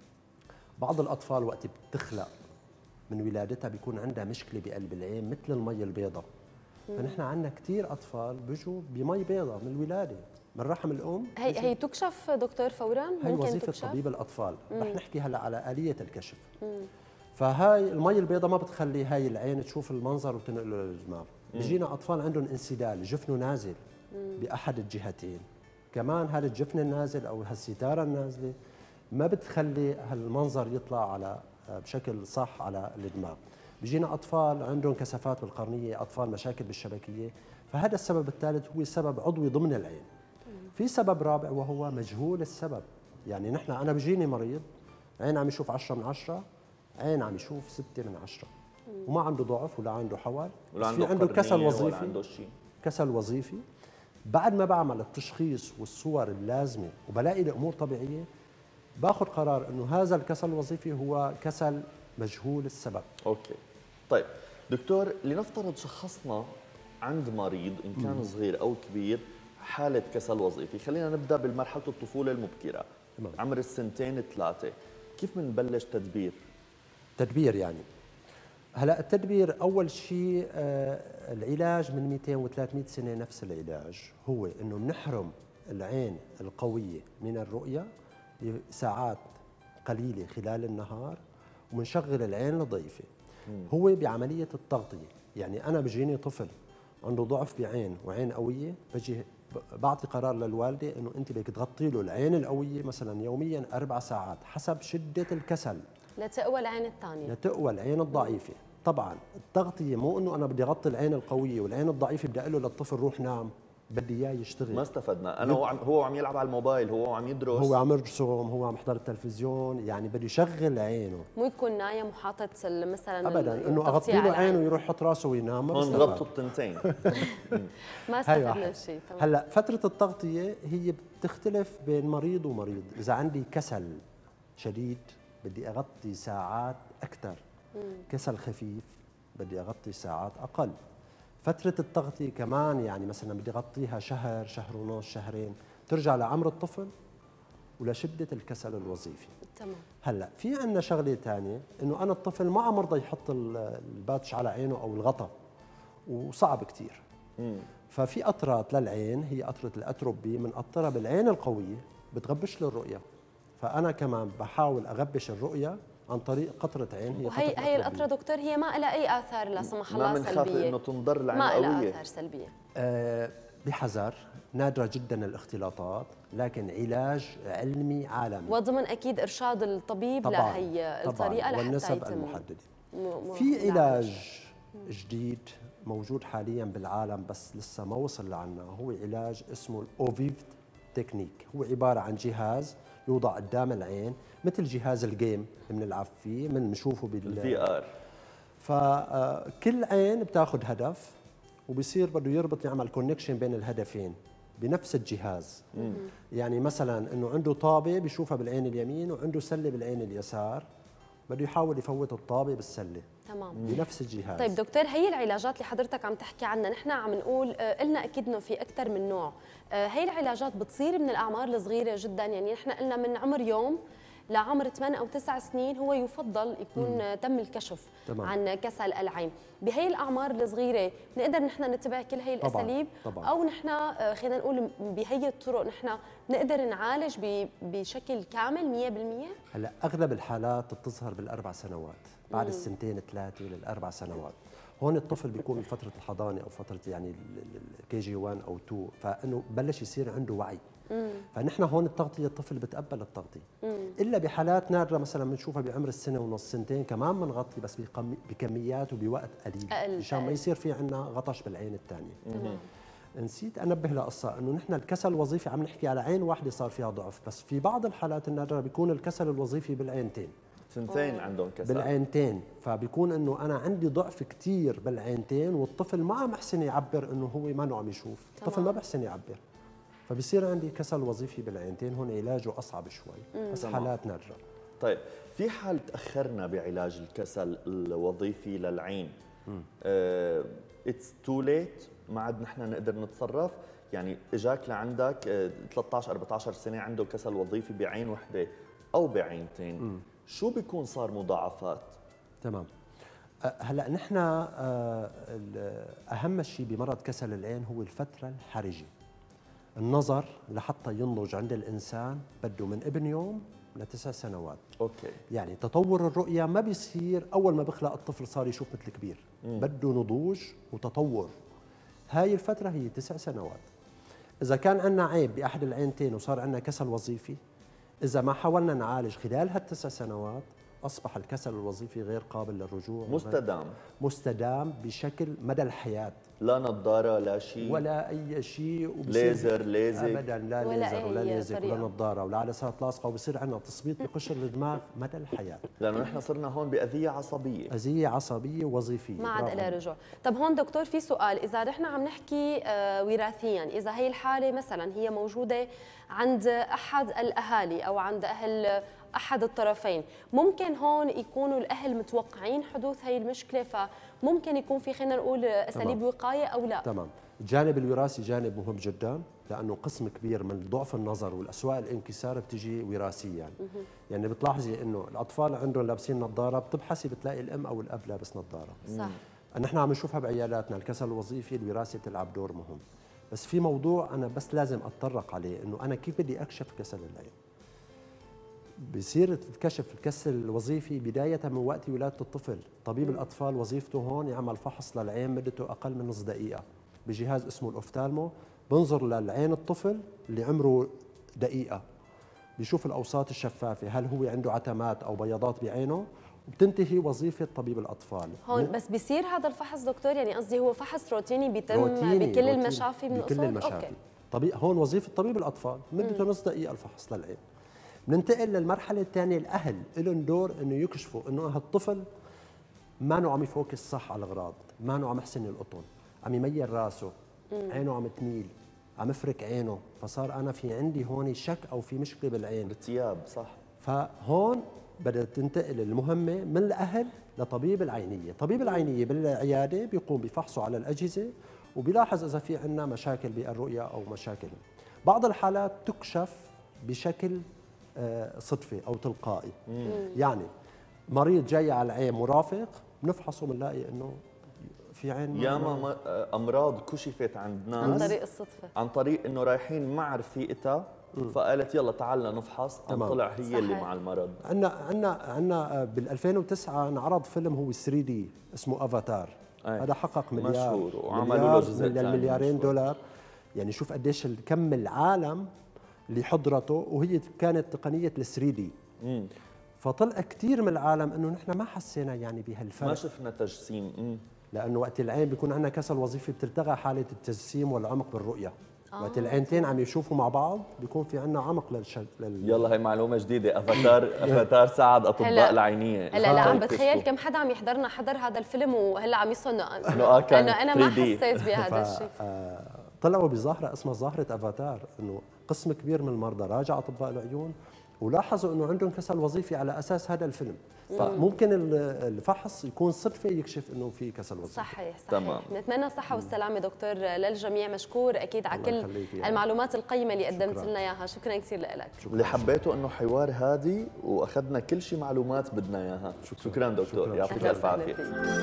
بعض الأطفال وقت بتخلق من ولادتها بيكون عندها مشكله بقلب العين مثل المي البيضاء. فنحن عندنا كثير اطفال بيجوا بمي بيضاء من الولاده من رحم الام. هي هي تكشف دكتور فورا؟ هي ممكن وظيفه تكشف؟ طبيب الاطفال. مم. رح نحكي هلا على اليه الكشف. مم. فهاي المي البيضاء ما بتخلي هاي العين تشوف المنظر وتنقله للدماغ. بيجينا اطفال عندهم انسدال، جفنه نازل مم. باحد الجهتين. كمان هذا الجفن النازل او هالستاره النازله ما بتخلي هالمنظر يطلع على بشكل صح على الدماغ. بيجينا اطفال عندهم كثافات بالقرنيه، اطفال مشاكل بالشبكيه، فهذا السبب الثالث هو سبب عضوي ضمن العين. في سبب رابع وهو مجهول السبب. يعني نحن انا بيجيني مريض عين عم يشوف عشرة من عشرة، عين عم يشوف ستة من عشرة، وما عنده ضعف ولا عنده حول، ولا عنده في عنده كسل وظيفي، عنده شيء كسل وظيفي. بعد ما بعمل التشخيص والصور اللازمه وبلاقي الامور طبيعيه، باخذ قرار انه هذا الكسل الوظيفي هو كسل مجهول السبب. اوكي. طيب دكتور، لنفترض شخصنا عند مريض ان كان مم. صغير او كبير حاله كسل وظيفي، خلينا نبدا بالمرحله الطفوله المبكره. تمام. عمر السنتين ثلاثه، كيف بنبلش تدبير؟ تدبير يعني هلا التدبير اول شيء آه العلاج من مئتين وثلاثمئة سنه نفس العلاج، هو انه بنحرم العين القويه من الرؤيه ساعات قليله خلال النهار وبنشغل العين الضعيفه. هو بعمليه التغطيه. يعني انا بيجيني طفل عنده ضعف بعين وعين قويه، بجي بعطي قرار للوالده انه انت بدك تغطي له العين القويه مثلا يوميا اربع ساعات حسب شده الكسل لتقوى العين الثانيه، لتقوى العين الضعيفه. طبعا التغطيه مو انه انا بدي اغطي العين القويه والعين الضعيفه بدي اقول له للطفل روح نام، بدي اياه يشتغل. ما استفدنا. انا هو عم هو عم يلعب على الموبايل، هو عم يدرس، هو عم يرسم، هو عم يحضر التلفزيون، يعني بده يشغل عينه. مو يكون نايم وحاطط مثلا ابدا انه اغطي له عينه ويروح يحط راسه وينام. ما هون غطوا التنتين. ما استفدنا شيء. هلا فتره التغطيه هي بتختلف بين مريض ومريض. اذا عندي كسل شديد بدي اغطي ساعات اكثر، كسل خفيف بدي اغطي ساعات اقل. فترة التغطية كمان يعني مثلا بدي اغطيها شهر، شهر ونص، شهرين، ترجع لعمر الطفل ولشدة الكسل الوظيفي. تمام. هلا في عندنا شغلة ثانية، انه انا الطفل ما عمرضى يحط الباتش على عينه او الغطاء، وصعب كثير. ففي قطرات للعين، هي قطرة الاتروبي، بنقطرها بالعين القوية بتغبش له الرؤية. فانا كمان بحاول اغبش الرؤية عن طريق قطرة عين. هي وهي هي القطرة دكتور هي ما لها أي آثار لا سمح الله سلبية؟ ما بنخاف إنه تنضر العين ما القوية؟ لها آثار سلبية. أه بحذر، نادرة جدا الاختلاطات، لكن علاج علمي عالمي وضمن أكيد إرشاد الطبيب لهي الطريقة لحتى والنسب يتم المحددة. م... في علاج جديد موجود حاليا بالعالم بس لسه ما وصل لعنا، هو علاج اسمه الأوفيفت تكنيك. هو عبارة عن جهاز يوضع قدام العين مثل جهاز الجيم بنلعب فيه، من بنشوفه بالفي ار. فكل عين بتاخذ هدف وبصير بده يربط، يعمل كونكشن بين الهدفين بنفس الجهاز. مم. يعني مثلا انه عنده طابه بيشوفها بالعين اليمين وعنده سله بالعين اليسار، بده يحاول يفوت الطابه بالسله. تمام. بنفس الجهاز. طيب دكتور، هي العلاجات اللي حضرتك عم تحكي عنها، نحن عم نقول قلنا اكيد انه في اكثر من نوع، هي العلاجات بتصير من الاعمار الصغيره جدا، يعني نحن قلنا من عمر يوم لعمر ثمان او تسع سنين هو يفضل يكون مم. تم الكشف طبعا. عن كسل العين. بهي الاعمار الصغيره نقدر نحن نتبع كل هي الاساليب طبعا. طبعا. او نحن خلينا نقول بهي الطرق نحن نقدر نعالج بشكل كامل مية بالمية؟ هلا اغلب الحالات بتظهر بالاربع سنوات، بعد مم. السنتين ثلاثه للاربع سنوات. هون الطفل بيكون بفتره الحضانه او فتره يعني الكي جي واحد او اثنين، فانه بلش يصير عنده وعي. مم. فنحن هون التغطيه الطفل بتقبل التغطيه، مم. الا بحالات نادره مثلا بنشوفها بعمر السنه ونص سنتين كمان بنغطي بس بكميات وبوقت قليل مشان ما يصير في عندنا غطش بالعين الثانيه. نسيت انبه لقصه انه نحن الكسل الوظيفي عم نحكي على عين واحده صار فيها ضعف، بس في بعض الحالات النادره بيكون الكسل الوظيفي بالعينتين. سنتين عندهم كسل بالعينتين، فبيكون انه انا عندي ضعف كثير بالعينتين والطفل ما عم يحسن يعبر انه هو ما عم يشوف، الطفل ما بيحسن يعبر، فبصير عندي كسل وظيفي بالعينتين. هون علاجه اصعب شوي بس حالات نادره. طيب في حال تاخرنا بعلاج الكسل الوظيفي للعين، اتس تو ليت، ما عاد نحن نقدر نتصرف؟ يعني اجاك لعندك ثلاثة عشر أربعة عشر سنه عنده كسل وظيفي بعين وحده او بعينتين، م. شو بيكون صار مضاعفات؟ تمام. هلا نحن اهم شيء بمرض كسل العين هو الفتره الحرجه. النظر لحتى ينضج عند الانسان بده من ابن يوم لتسع سنوات. اوكي. يعني تطور الرؤيه ما بيصير اول ما بخلق الطفل صار يشوف مثل الكبير، مم. بده نضوج وتطور. هاي الفتره هي تسع سنوات. اذا كان عندنا عيب باحد العينتين وصار عندنا كسل وظيفي، اذا ما حاولنا نعالج خلال هالتسع سنوات اصبح الكسل الوظيفي غير قابل للرجوع، مستدام مستدام بشكل مدى الحياه، لا نظاره لا شيء ولا اي شيء، ليزر ليزك ابدا، لا ليزر ولا ليزك ولا نظاره ولا عدسات لاصقه، وبصير عندنا تثبيط بقشر الدماغ مدى الحياه، لانه نحن صرنا هون باذيه عصبيه اذيه عصبيه وظيفيه ما عاد لها رجوع. طب هون دكتور في سؤال، اذا نحن عم نحكي وراثيا، اذا هي الحاله مثلا هي موجوده عند احد الاهالي او عند اهل احد الطرفين، ممكن هون يكونوا الاهل متوقعين حدوث هي المشكله، فممكن يكون في خلينا نقول اساليب وقايه او لا؟ تمام. الجانب الوراثي جانب مهم جدا، لانه قسم كبير من ضعف النظر والاسواق الانكسار بتجي وراثيا. يعني, يعني بتلاحظي انه الاطفال عندهم لابسين نظاره، بتبحثي بتلاقي الام او الاب لابس نظاره. صح. نحن عم نشوفها بعيالاتنا، الكسل الوظيفي الوراثي بتلعب دور مهم. بس في موضوع انا بس لازم اتطرق عليه، انه انا كيف بدي اكشف كسل العين؟ بصير تتكشف الكسل الوظيفي بداية من وقت ولادة الطفل. طبيب الأطفال وظيفته هون يعمل فحص للعين مدته أقل من نص دقيقة، بجهاز اسمه الاوفتالمو، بنظر للعين الطفل اللي عمره دقيقه، بيشوف الاوساط الشفافه، هل هو عنده عتمات او بياضات بعينه، وبتنتهي وظيفه طبيب الاطفال. هون بس بيصير هذا الفحص دكتور؟ يعني قصدي هو فحص روتيني بيتم روتيني بكل روتيني المشافي من بكل القصور؟ المشافي. أوكي. طبيب هون وظيفه طبيب الاطفال، مدته نص دقيقه الفحص للعين. بننتقل للمرحله الثانيه، الاهل لهم دور انه يكشفوا انه هالطفل ما نوع عم يفوكس صح على الاغراض، ما نوع عم يحسن القطن، عم يميل راسه، عينه عم تميل، عم يفرك عينه، فصار انا في عندي هون شك او في مشكله بالعين. الثياب صح. فهون بدأت تنتقل المهمة من الأهل لطبيب العينية. طبيب العينية بالعيادة بيقوم بفحصه على الأجهزة وبيلاحظ إذا في عندنا مشاكل بالرؤية أو مشاكل. بعض الحالات تكشف بشكل صدفي أو تلقائي. مم. يعني مريض جاي على العين مرافق بنفحصه بنلاقي إنه في عين. ياما أمراض كشفت عند ناس عن طريق الصدفة، عن طريق إنه رايحين مع رفيقتها فقالت يلا تعالنا نفحص، قام طلع هي صحيح. اللي مع المرض. عندنا عندنا عندنا بال ألفين وتسعة انعرض فيلم هو ثري دي اسمه افاتار. أي. هذا حقق مليار مشهور وعملوا له جزء ثاني المليارين دولار. يعني شوف قديش كم العالم اللي حضرته، وهي كانت تقنيه ال ثري دي. امم فطلع كثير من العالم انه نحن ما حسينا يعني بهالفرق، ما شفنا تجسيم. امم لانه وقت العين بيكون عندنا كسل وظيفي بتلتغى حاله التجسيم والعمق بالرؤيه. آه. وقت العينتين عم يشوفوا مع بعض بيكون في عندنا عمق للشكل لل... يلا هي معلومه جديده. افاتار افاتار ساعد اطباء العينيه. هلا لا عم بتخيل كم حدا عم يحضرنا حضر هذا الفيلم وهلا عم يصل انه انا ما حسيت بهذا الشيء. آه طلعوا بظاهره اسمها ظاهره افاتار، انه قسم كبير من المرضى راجع اطباء العيون ولاحظوا انه عندهم كسل وظيفي على اساس هذا الفيلم. فممكن الفحص يكون صدفه يكشف انه في كسل وظيفي. صحيح صحيح. تمام. نتمنى الصحه والسلامه دكتور للجميع. مشكور اكيد على كل المعلومات القيمه اللي قدمت لنا اياها. شكرا كثير لك. اللي حبيته انه حوار هادي واخذنا كل شيء معلومات بدنا اياها. شكرا, شكرا دكتور، يعطيك الف عافيه.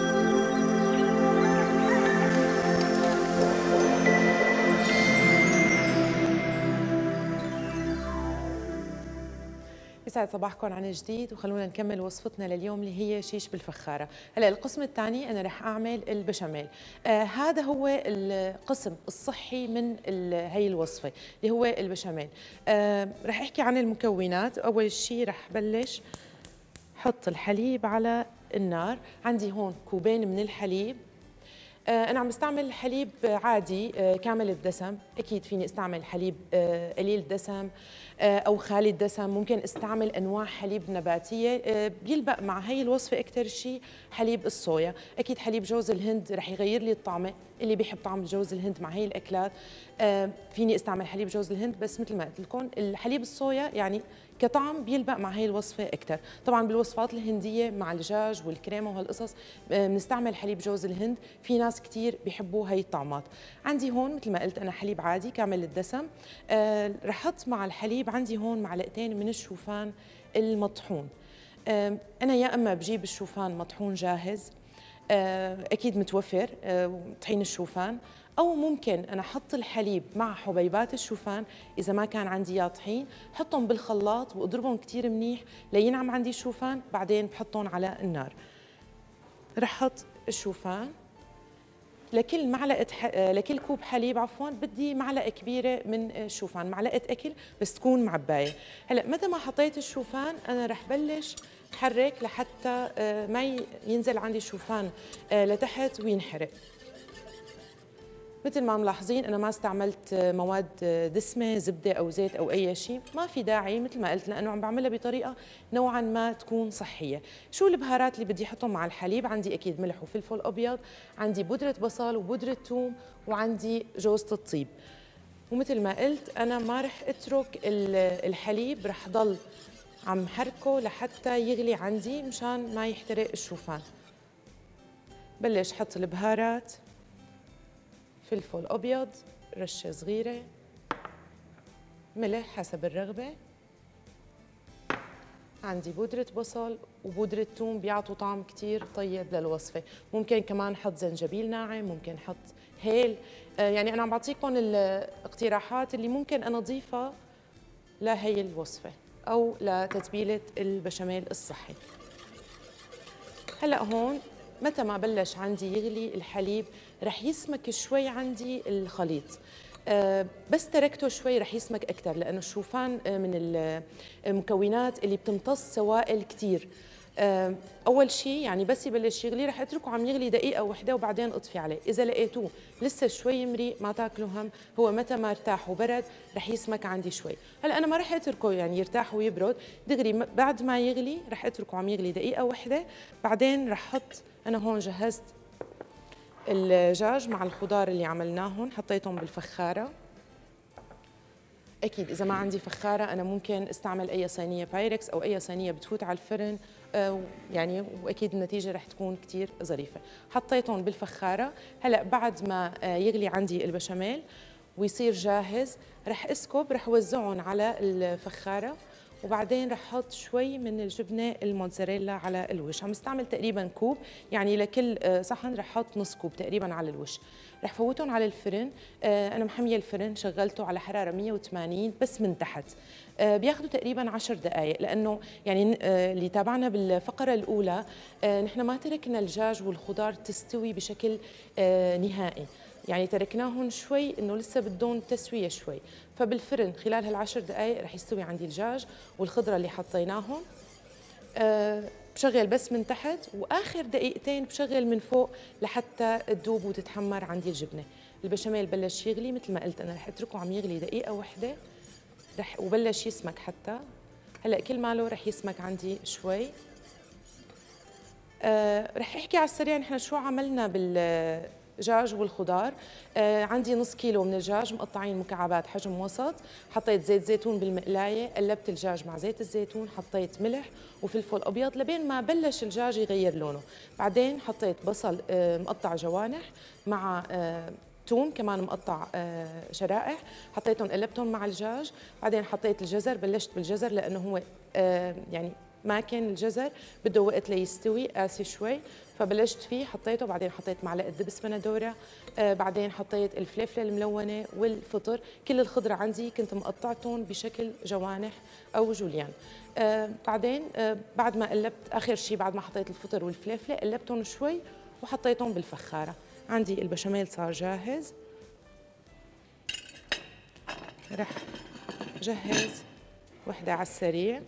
يسعد صباحكم عن جديد، وخلونا نكمل وصفتنا لليوم اللي هي شيش بالفخاره. هلا القسم الثاني انا رح اعمل البشاميل. آه هذا هو القسم الصحي من هي الوصفه اللي هو البشاميل. آه رح احكي عن المكونات. اول شيء رح بلش حط الحليب على النار. عندي هون كوبين من الحليب. أنا عم بستعمل حليب عادي كامل الدسم، أكيد فيني استعمل حليب قليل الدسم أو خالي الدسم، ممكن استعمل أنواع حليب نباتية. بيلبق مع هي الوصفة أكثر شيء حليب الصويا، أكيد حليب جوز الهند رح يغير لي الطعمة، اللي بيحب طعم جوز الهند مع هي الأكلات فيني استعمل حليب جوز الهند. بس مثل ما قلت لكم الحليب الصويا يعني كطعم بيلبق مع هي الوصفة أكثر. طبعا بالوصفات الهندية مع الدجاج والكريمة وهالقصص بنستعمل حليب جوز الهند، في ناس كثير بيحبوا هي الطعمات. عندي هون مثل ما قلت أنا حليب عادي كامل الدسم. أه رح أحط مع الحليب عندي هون معلقتين من الشوفان المطحون. أه أنا يا أما بجيب الشوفان مطحون جاهز أه أكيد متوفر أه طحين الشوفان، أو ممكن أنا أحط الحليب مع حبيبات الشوفان إذا ما كان عندي يا طحين، حطهم بالخلاط وأضربهم كتير منيح لينعم عندي الشوفان، بعدين بحطهم على النار. رح أحط الشوفان لكل معلقة ح... لكل كوب حليب عفوا بدي معلقة كبيرة من الشوفان، معلقة أكل بس تكون معباية. هلا متى ما حطيت الشوفان أنا رح بلش حرك لحتى ما ينزل عندي الشوفان لتحت وينحرق. مثل ما ملاحظين أنا ما استعملت مواد دسمة، زبدة أو زيت أو أي شيء، ما في داعي مثل ما قلت لأنه عم بعملها بطريقة نوعاً ما تكون صحية. شو البهارات اللي بدي أحطهم مع الحليب؟ عندي أكيد ملح وفلفل أبيض، عندي بودرة بصل وبودرة ثوم، وعندي جوزة الطيب. ومثل ما قلت أنا ما رح أترك الحليب، رح ضل عم حركه لحتى يغلي عندي مشان ما يحترق الشوفان. بلش حط البهارات، فلفل أبيض، رشة صغيرة، ملح حسب الرغبة، عندي بودرة بصل وبودرة ثوم بيعطوا طعم كتير طيب للوصفة. ممكن كمان حط زنجبيل ناعم، ممكن حط هيل. آه يعني أنا عم بعطيكم الاقتراحات اللي ممكن أنا أضيفها لهي الوصفة أو لتتبيلة البشاميل الصحي. هلأ هون متى ما بلش عندي يغلي الحليب رح يسمك شوي عندي الخليط. أه بس تركته شوي رح يسمك أكثر، لأنه الشوفان من المكونات اللي بتمتص سوائل كثير. أه أول شيء يعني بس يبلش يغلي رح أتركه عم يغلي دقيقة واحدة وبعدين أطفي عليه. إذا لقيتوه لسه شوي مريء ما تاكلوا هم، هو متى ما ارتاح وبرد رح يسمك عندي شوي. هلا أنا ما رح أتركه يعني يرتاح ويبرد، دغري بعد ما يغلي رح أتركه عم يغلي دقيقة واحدة، بعدين رح أحط. أنا هون جهزت الدجاج مع الخضار اللي عملناهم، حطيتهم بالفخارة. أكيد إذا ما عندي فخارة أنا ممكن استعمل أي صينية بايركس أو أي صينية بتفوت على الفرن، آه يعني وأكيد النتيجة رح تكون كتير ظريفة. حطيتهم بالفخارة. هلأ بعد ما آه يغلي عندي البشاميل ويصير جاهز رح أسكب، رح وزعهم على الفخارة، وبعدين رح احط شوي من الجبنه الموتزاريلا على الوش. عم استعمل تقريبا كوب، يعني لكل صحن رح احط نص كوب تقريبا على الوش. رح فوتهم على الفرن. انا محميه الفرن، شغلته على حراره مية وثمانين بس من تحت. بياخذوا تقريبا عشر دقائق، لانه يعني اللي تابعنا بالفقره الاولى نحن ما تركنا الدجاج والخضار تستوي بشكل نهائي، يعني تركناهم شوي انه لسه بدهم تسويه شوي. فبالفرن خلال هالعشر دقائق رح يستوي عندي الدجاج والخضره اللي حطيناهم. أه بشغل بس من تحت، واخر دقيقتين بشغل من فوق لحتى تذوب وتتحمر عندي الجبنه. البشاميل بلش يغلي مثل ما قلت، انا رح اتركه عم يغلي دقيقه واحده، رح وبلش يسمك حتى هلا كل ماله رح يسمك عندي شوي. أه رح احكي على السريع نحن شو عملنا بال دجاج والخضار. آه عندي نص كيلو من الدجاج مقطعين مكعبات حجم وسط، حطيت زيت زيتون بالمقلايه، قلبت الدجاج مع زيت الزيتون، حطيت ملح وفلفل ابيض لبين ما بلش الدجاج يغير لونه. بعدين حطيت بصل آه مقطع جوانح مع آه ثوم كمان مقطع آه شرائح، حطيتهم قلبتهم مع الدجاج. بعدين حطيت الجزر، بلشت بالجزر لانه هو آه يعني ما كان الجزر بده وقت ليستوي، قاسي شوي، فبلشت فيه حطيته. بعدين حطيت معلقه دبس بندوره. آه بعدين حطيت الفلفله الملونه والفطر. كل الخضره عندي كنت مقطعتهم بشكل جوانح او جوليان. آه بعدين آه بعد ما قلبت، اخر شيء بعد ما حطيت الفطر والفلفله قلبتهم شوي وحطيتهم بالفخاره. عندي البشاميل صار جاهز. رح جهز وحده على السريع.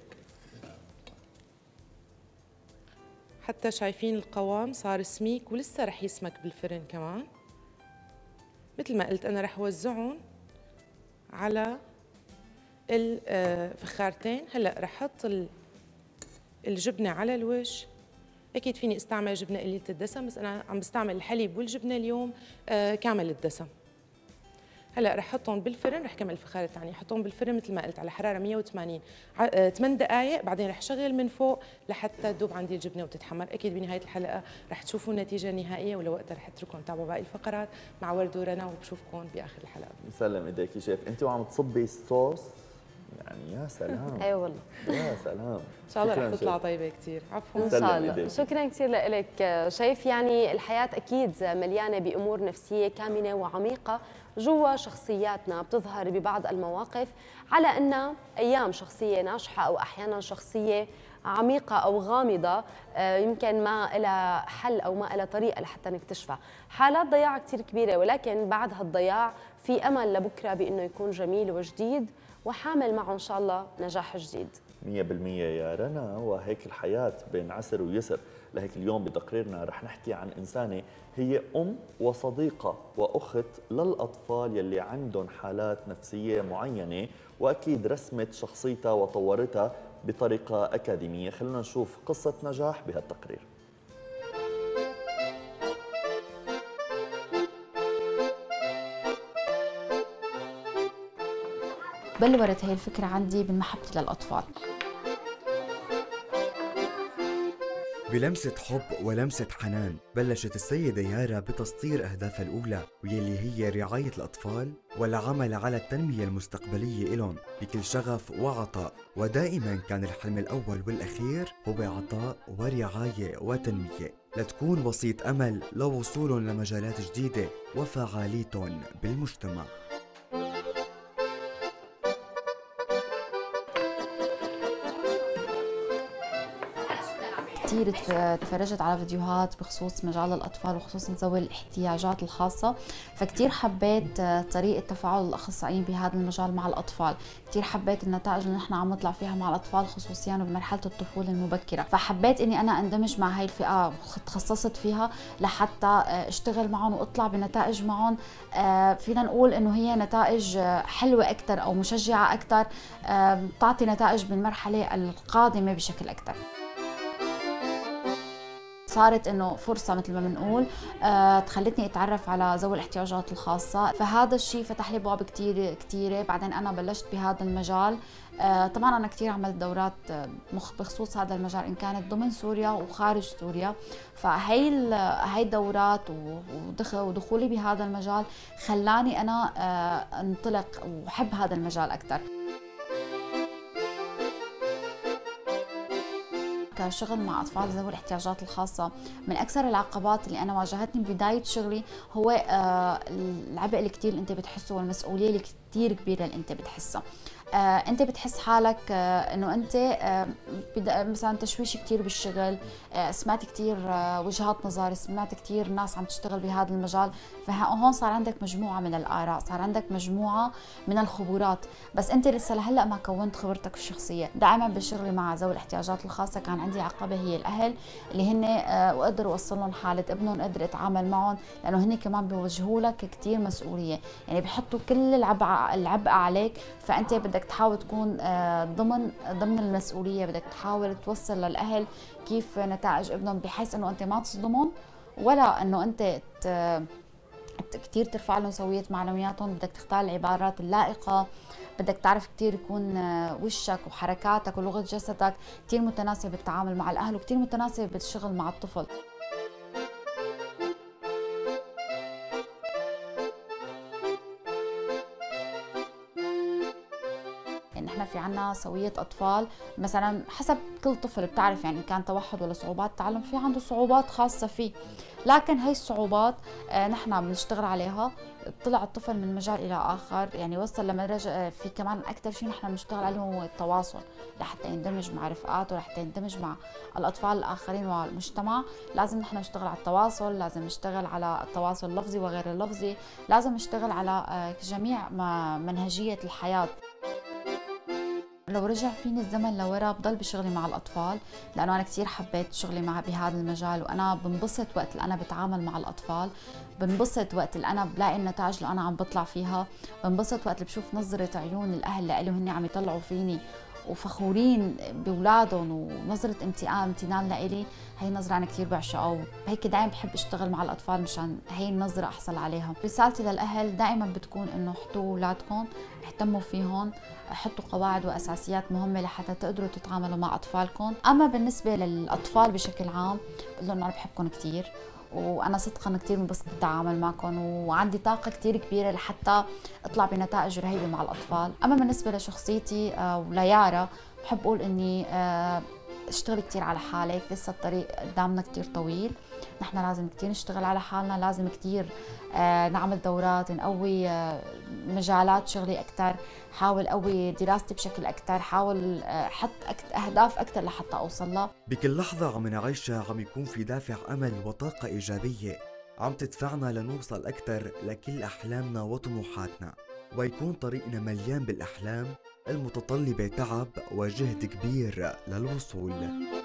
حتى شايفين القوام صار سميك ولسه رح يسمك بالفرن كمان. مثل ما قلت أنا رح وزعهم على الفخارتين. هلأ رح أحط الجبنة على الوش. أكيد فيني استعمل جبنة قليلة الدسم، بس أنا عم بستعمل الحليب والجبنة اليوم كامل الدسم. هلا رح احطهم بالفرن، رح كمل الفخاره الثانيه، احطهم بالفرن مثل ما قلت على حراره مية وثمانين ثمان دقائق. بعدين رح شغل من فوق لحتى تذوب عندي الجبنه وتتحمر. اكيد بنهايه الحلقه رح تشوفوا النتيجه النهائيه، ولوقتها رح اترككم تتابعوا باقي الفقرات مع ورد ورنا، وبشوفكم باخر الحلقه. يسلم ايديك يا شيف، انت وعم تصبي الصوص يعني يا سلام. اي والله يا سلام، ان شاء الله رح تطلع طيبه كثير. عفوا. ان شاء الله. شكرا كثير لك شيف. يعني الحياه اكيد مليانه بامور نفسيه كامنه وعميقه جوا شخصياتنا، بتظهر ببعض المواقف على انها ايام شخصيه ناجحه او احيانا شخصيه عميقه او غامضه، يمكن ما لها حل او ما لها طريقه لحتى نكتشفها. حالات ضياع كثير كبيره، ولكن بعد هالضياع في امل لبكره بانه يكون جميل وجديد وحامل معه ان شاء الله نجاح جديد. مية بالمية يا رنا، وهيك الحياة بين عسر ويسر. لهيك اليوم بتقريرنا رح نحكي عن إنسانة هي أم وصديقة وأخت للأطفال يلي عندهم حالات نفسية معينة، وأكيد رسمت شخصيتها وطورتها بطريقة أكاديمية. خلونا نشوف قصة نجاح بهالتقرير. بلورت هي الفكرة عندي من محبتي للأطفال. بلمسة حب ولمسة حنان بلشت السيدة يارا بتسطير أهدافها الأولى، واللي هي رعاية الأطفال والعمل على التنمية المستقبلية إلهم بكل شغف وعطاء. ودائما كان الحلم الأول والأخير هو عطاء ورعاية وتنمية، لتكون وسيط أمل لوصولهم لمجالات جديدة وفعاليتهم بالمجتمع. كثير تفرجت على فيديوهات بخصوص مجال الاطفال وخصوصا ذوي الاحتياجات الخاصه، فكتير حبيت طريقه تفاعل الاخصائيين بهذا المجال مع الاطفال، كثير حبيت النتائج اللي نحن عم نطلع فيها مع الاطفال خصوصيا بمرحله الطفوله المبكره، فحبيت اني انا اندمج مع هاي الفئه، تخصصت فيها لحتى اشتغل معهم واطلع بنتائج معهم فينا نقول انه هي نتائج حلوه اكثر او مشجعه اكثر، تعطي نتائج بالمرحله القادمه بشكل اكثر. صارت انه فرصه مثل ما بنقول آه، تخلتني اتعرف على ذوي الاحتياجات الخاصه، فهذا الشيء فتح لي ابواب كثير كثيره. بعدين انا بلشت بهذا المجال، آه، طبعا انا كثير عملت دورات بخصوص هذا المجال ان كانت ضمن سوريا وخارج سوريا، فهي هي الدورات ودخولي بهذا المجال خلاني انا آه، انطلق وحب هذا المجال اكثر. كشغل مع اطفال ذوي الاحتياجات الخاصه، من اكثر العقبات اللي انا واجهتني ببدايه شغلي هو العبء اللي كثير انت بتحسه والمسؤوليه اللي كثير كبيره اللي انت بتحسها. آه، انت بتحس حالك آه، انه انت آه، مثلا تشويش كثير بالشغل، آه، سمعت كثير آه، وجهات نظر، سمعت كثير ناس عم تشتغل بهذا المجال، فهون صار عندك مجموعه من الاراء، صار عندك مجموعه من الخبرات، بس انت لسه لهلا ما كونت خبرتك الشخصيه. دائما بشغلي مع ذوي الاحتياجات الخاصه كان عندي عقبه هي الاهل اللي هن آه، وقدر اوصل لهم حاله ابنهم، قدر اتعامل معهم، لانه هن كمان بيوجهوا لك كثير مسؤوليه، يعني بحطوا كل العبء العبء عليك، فانت بدك تحاول تكون ضمن ضمن المسؤوليه، بدك تحاول توصل للاهل كيف نتائج ابنهم بحيث انه انت ما تصدمهم ولا انه انت كثير ترفع لهم سويه معنوياتهم. بدك تختار العبارات اللائقه، بدك تعرف كثير يكون وشك وحركاتك ولغه جسدك كثير متناسبه بالتعامل مع الاهل وكثير متناسبه بالشغل مع الطفل. نحن في عنا سوية أطفال مثلا حسب كل طفل، بتعرف يعني إن كان توحد ولا صعوبات تعلم، في عنده صعوبات خاصة فيه، لكن هي الصعوبات آه نحن بنشتغل عليها. طلع الطفل من مجال إلى آخر، يعني وصل لمدرجة. في كمان أكثر شيء نحن بنشتغل عليه هو التواصل، لحتى يندمج مع رفقاته، لحتى يندمج مع الأطفال الآخرين والمجتمع. لازم نحن نشتغل على التواصل، لازم نشتغل على التواصل اللفظي وغير اللفظي، لازم نشتغل على آه جميع منهجية الحياة. لو رجع فيني الزمن لورا بضل بشغلي مع الأطفال، لأنه أنا كثير حبيت شغلي مع بهذا المجال، وأنا بنبسط وقت اللي أنا بتعامل مع الأطفال، بنبسط وقت اللي أنا بلاقي النتائج اللي أنا عم بطلع فيها، بنبسط وقت اللي بشوف نظرة عيون الأهل اللي هن عم يطلعوا فيني وفخورين بأولادهم ونظرة امتنان امتنان لإلي. هي النظرة أنا كثير بعشقها، وهيك دائما بحب أشتغل مع الأطفال مشان هي النظرة أحصل عليها. رسالتي للأهل دائما بتكون إنه احطوا أولادكم، اهتموا فيهم، حطوا قواعد وأساسيات مهمة لحتى تقدروا تتعاملوا مع أطفالكم. أما بالنسبة للأطفال بشكل عام بقول لهم أنا بحبكم كثير، وانا صدقا كثير منبسطه بالتعامل معكم، وعندي طاقه كثير كبيره لحتى اطلع بنتائج رهيبه مع الاطفال. اما بالنسبه لشخصيتي وليارا بحب اقول اني اشتغلي كثير على حالك، لسه الطريق قدامنا كثير طويل، نحن لازم كثير نشتغل على حالنا، لازم كثير نعمل دورات، نقوي مجالات شغلي اكثر، حاول قوي دراستي بشكل اكثر، حاول احط اهداف اكثر لحتى اوصل لها. بكل لحظه عم نعيشها عم يكون في دافع امل وطاقه ايجابيه عم تدفعنا لنوصل اكثر لكل احلامنا وطموحاتنا، ويكون طريقنا مليان بالاحلام المتطلبه تعب وجهد كبير للوصول.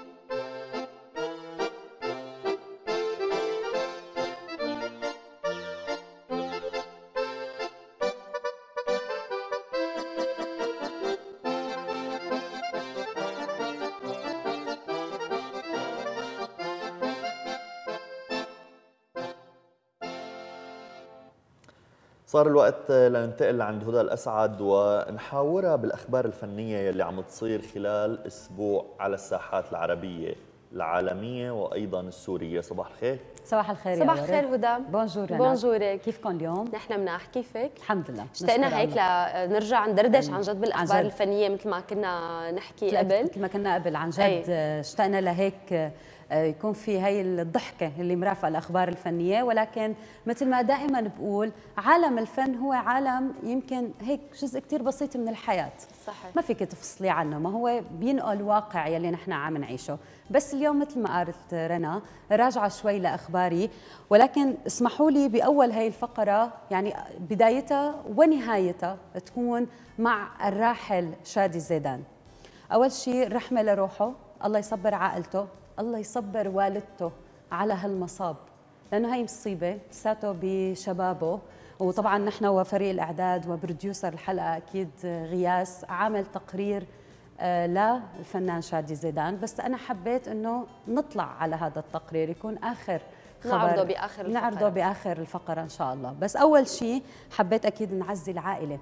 صار الوقت لننتقل لعند هدى الأسعد ونحاورها بالأخبار الفنية يلي عم تصير خلال أسبوع على الساحات العربية العالمية وأيضا السورية. صباح الخير. صباح الخير. صباح الخير هدى. بونجور. بونجورك. كيفكم اليوم؟ نحن مناح، كيفك؟ الحمد لله. اشتقنا هيك لنرجع ندردش عن جد بالأخبار الفنية مثل ما كنا نحكي قبل. مثل ما كنا قبل عن جد اشتقنا لهيك يكون في هي الضحكة اللي مرافقة الأخبار الفنية، ولكن مثل ما دائما بقول عالم الفن هو عالم يمكن هيك جزء كتير بسيط من الحياة. صحيح. ما فيك تفصلي عنه، ما هو بينقل واقع يلي نحن عم نعيشه. بس اليوم مثل ما قالت رنا راجعة شوي لأخباري، ولكن اسمحوا لي بأول هاي الفقرة يعني بدايتها ونهايتها تكون مع الراحل شادي زيدان. أول شيء رحمة لروحه، الله يصبر عائلته، الله يصبر والدته على هالمصاب، لأنه هي مصيبة لساته بشبابه. وطبعا نحن وفريق الإعداد وبروديوسر الحلقة أكيد غياس عامل تقرير للفنان شادي زيدان، بس أنا حبيت أنه نطلع على هذا التقرير يكون آخر خبر نعرضه بآخر الفقرة نعرضه بآخر الفقرة إن شاء الله. بس أول شيء حبيت أكيد نعزي العائلة،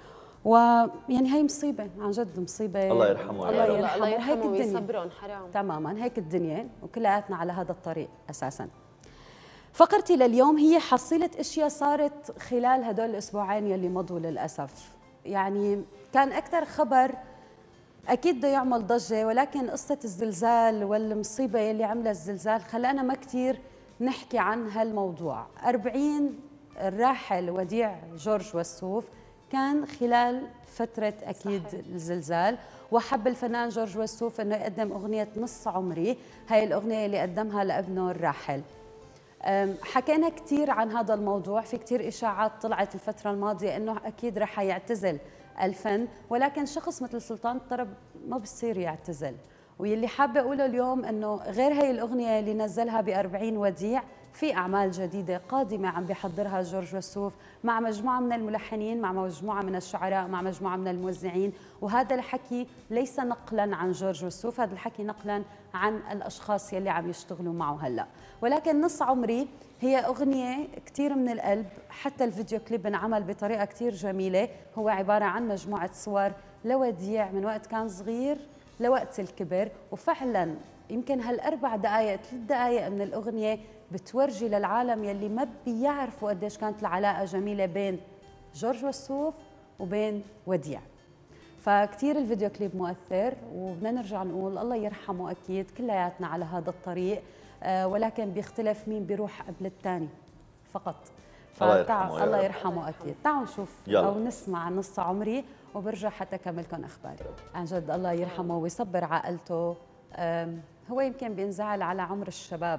ويعني هي مصيبة عن جد مصيبة. الله يرحمه الله يرحمه, الله يرحمه يرحمه ويصبرهم حرام. تماما هيك الدنيا وكلياتنا على هذا الطريق أساسا. فقرتي لليوم هي حصيلة اشياء صارت خلال هدول الاسبوعين يلي مضوا للاسف. يعني كان اكثر خبر اكيد بده يعمل ضجه، ولكن قصه الزلزال والمصيبه يلي عملها الزلزال خلانا ما كثير نحكي عن هالموضوع. أربعين الراحل وديع جورج وسوف كان خلال فتره اكيد صحيح. الزلزال، وحب الفنان جورج وسوف انه يقدم اغنيه نص عمري، هاي الاغنيه اللي قدمها لابنه الراحل. حكينا كثير عن هذا الموضوع، في كثير إشاعات طلعت الفترة الماضية إنه أكيد رح يعتزل الفن، ولكن شخص مثل سلطان الطرب ما بصير يعتزل. واللي حابة أقوله اليوم إنه غير هي الأغنية اللي نزلها بأربعين وديع، في أعمال جديدة قادمة عم بيحضرها جورج وسوف مع مجموعة من الملحنين، مع مجموعة من الشعراء، مع مجموعة من الموزعين. وهذا الحكي ليس نقلا عن جورج وسوف، هذا الحكي نقلا عن الأشخاص يلي عم يشتغلوا معه هلأ. ولكن نص عمري هي أغنية كتير من القلب، حتى الفيديو كليب انعمل بطريقة كتير جميلة. هو عبارة عن مجموعة صور لوديع من وقت كان صغير لوقت الكبر، وفعلا يمكن هالأربع دقائق ثلاث دقائق من الأغنية بتورجي للعالم يلي ما بيعرفوا قديش كانت العلاقة جميلة بين جورج وسوف وبين وديع. فكتير الفيديو كليب مؤثر، وبدنا نرجع نقول الله يرحمه أكيد، كلياتنا على هذا الطريق، آه ولكن بيختلف مين بيروح قبل الثاني فقط. الله يرحمه, الله يرحمه أكيد. تعالوا نشوف يلا. أو نسمع نص عمري وبرجع حتى أكملكم أخباري. عن جد الله يرحمه ويصبر عائلته. هو يمكن بينزعل على عمر الشباب،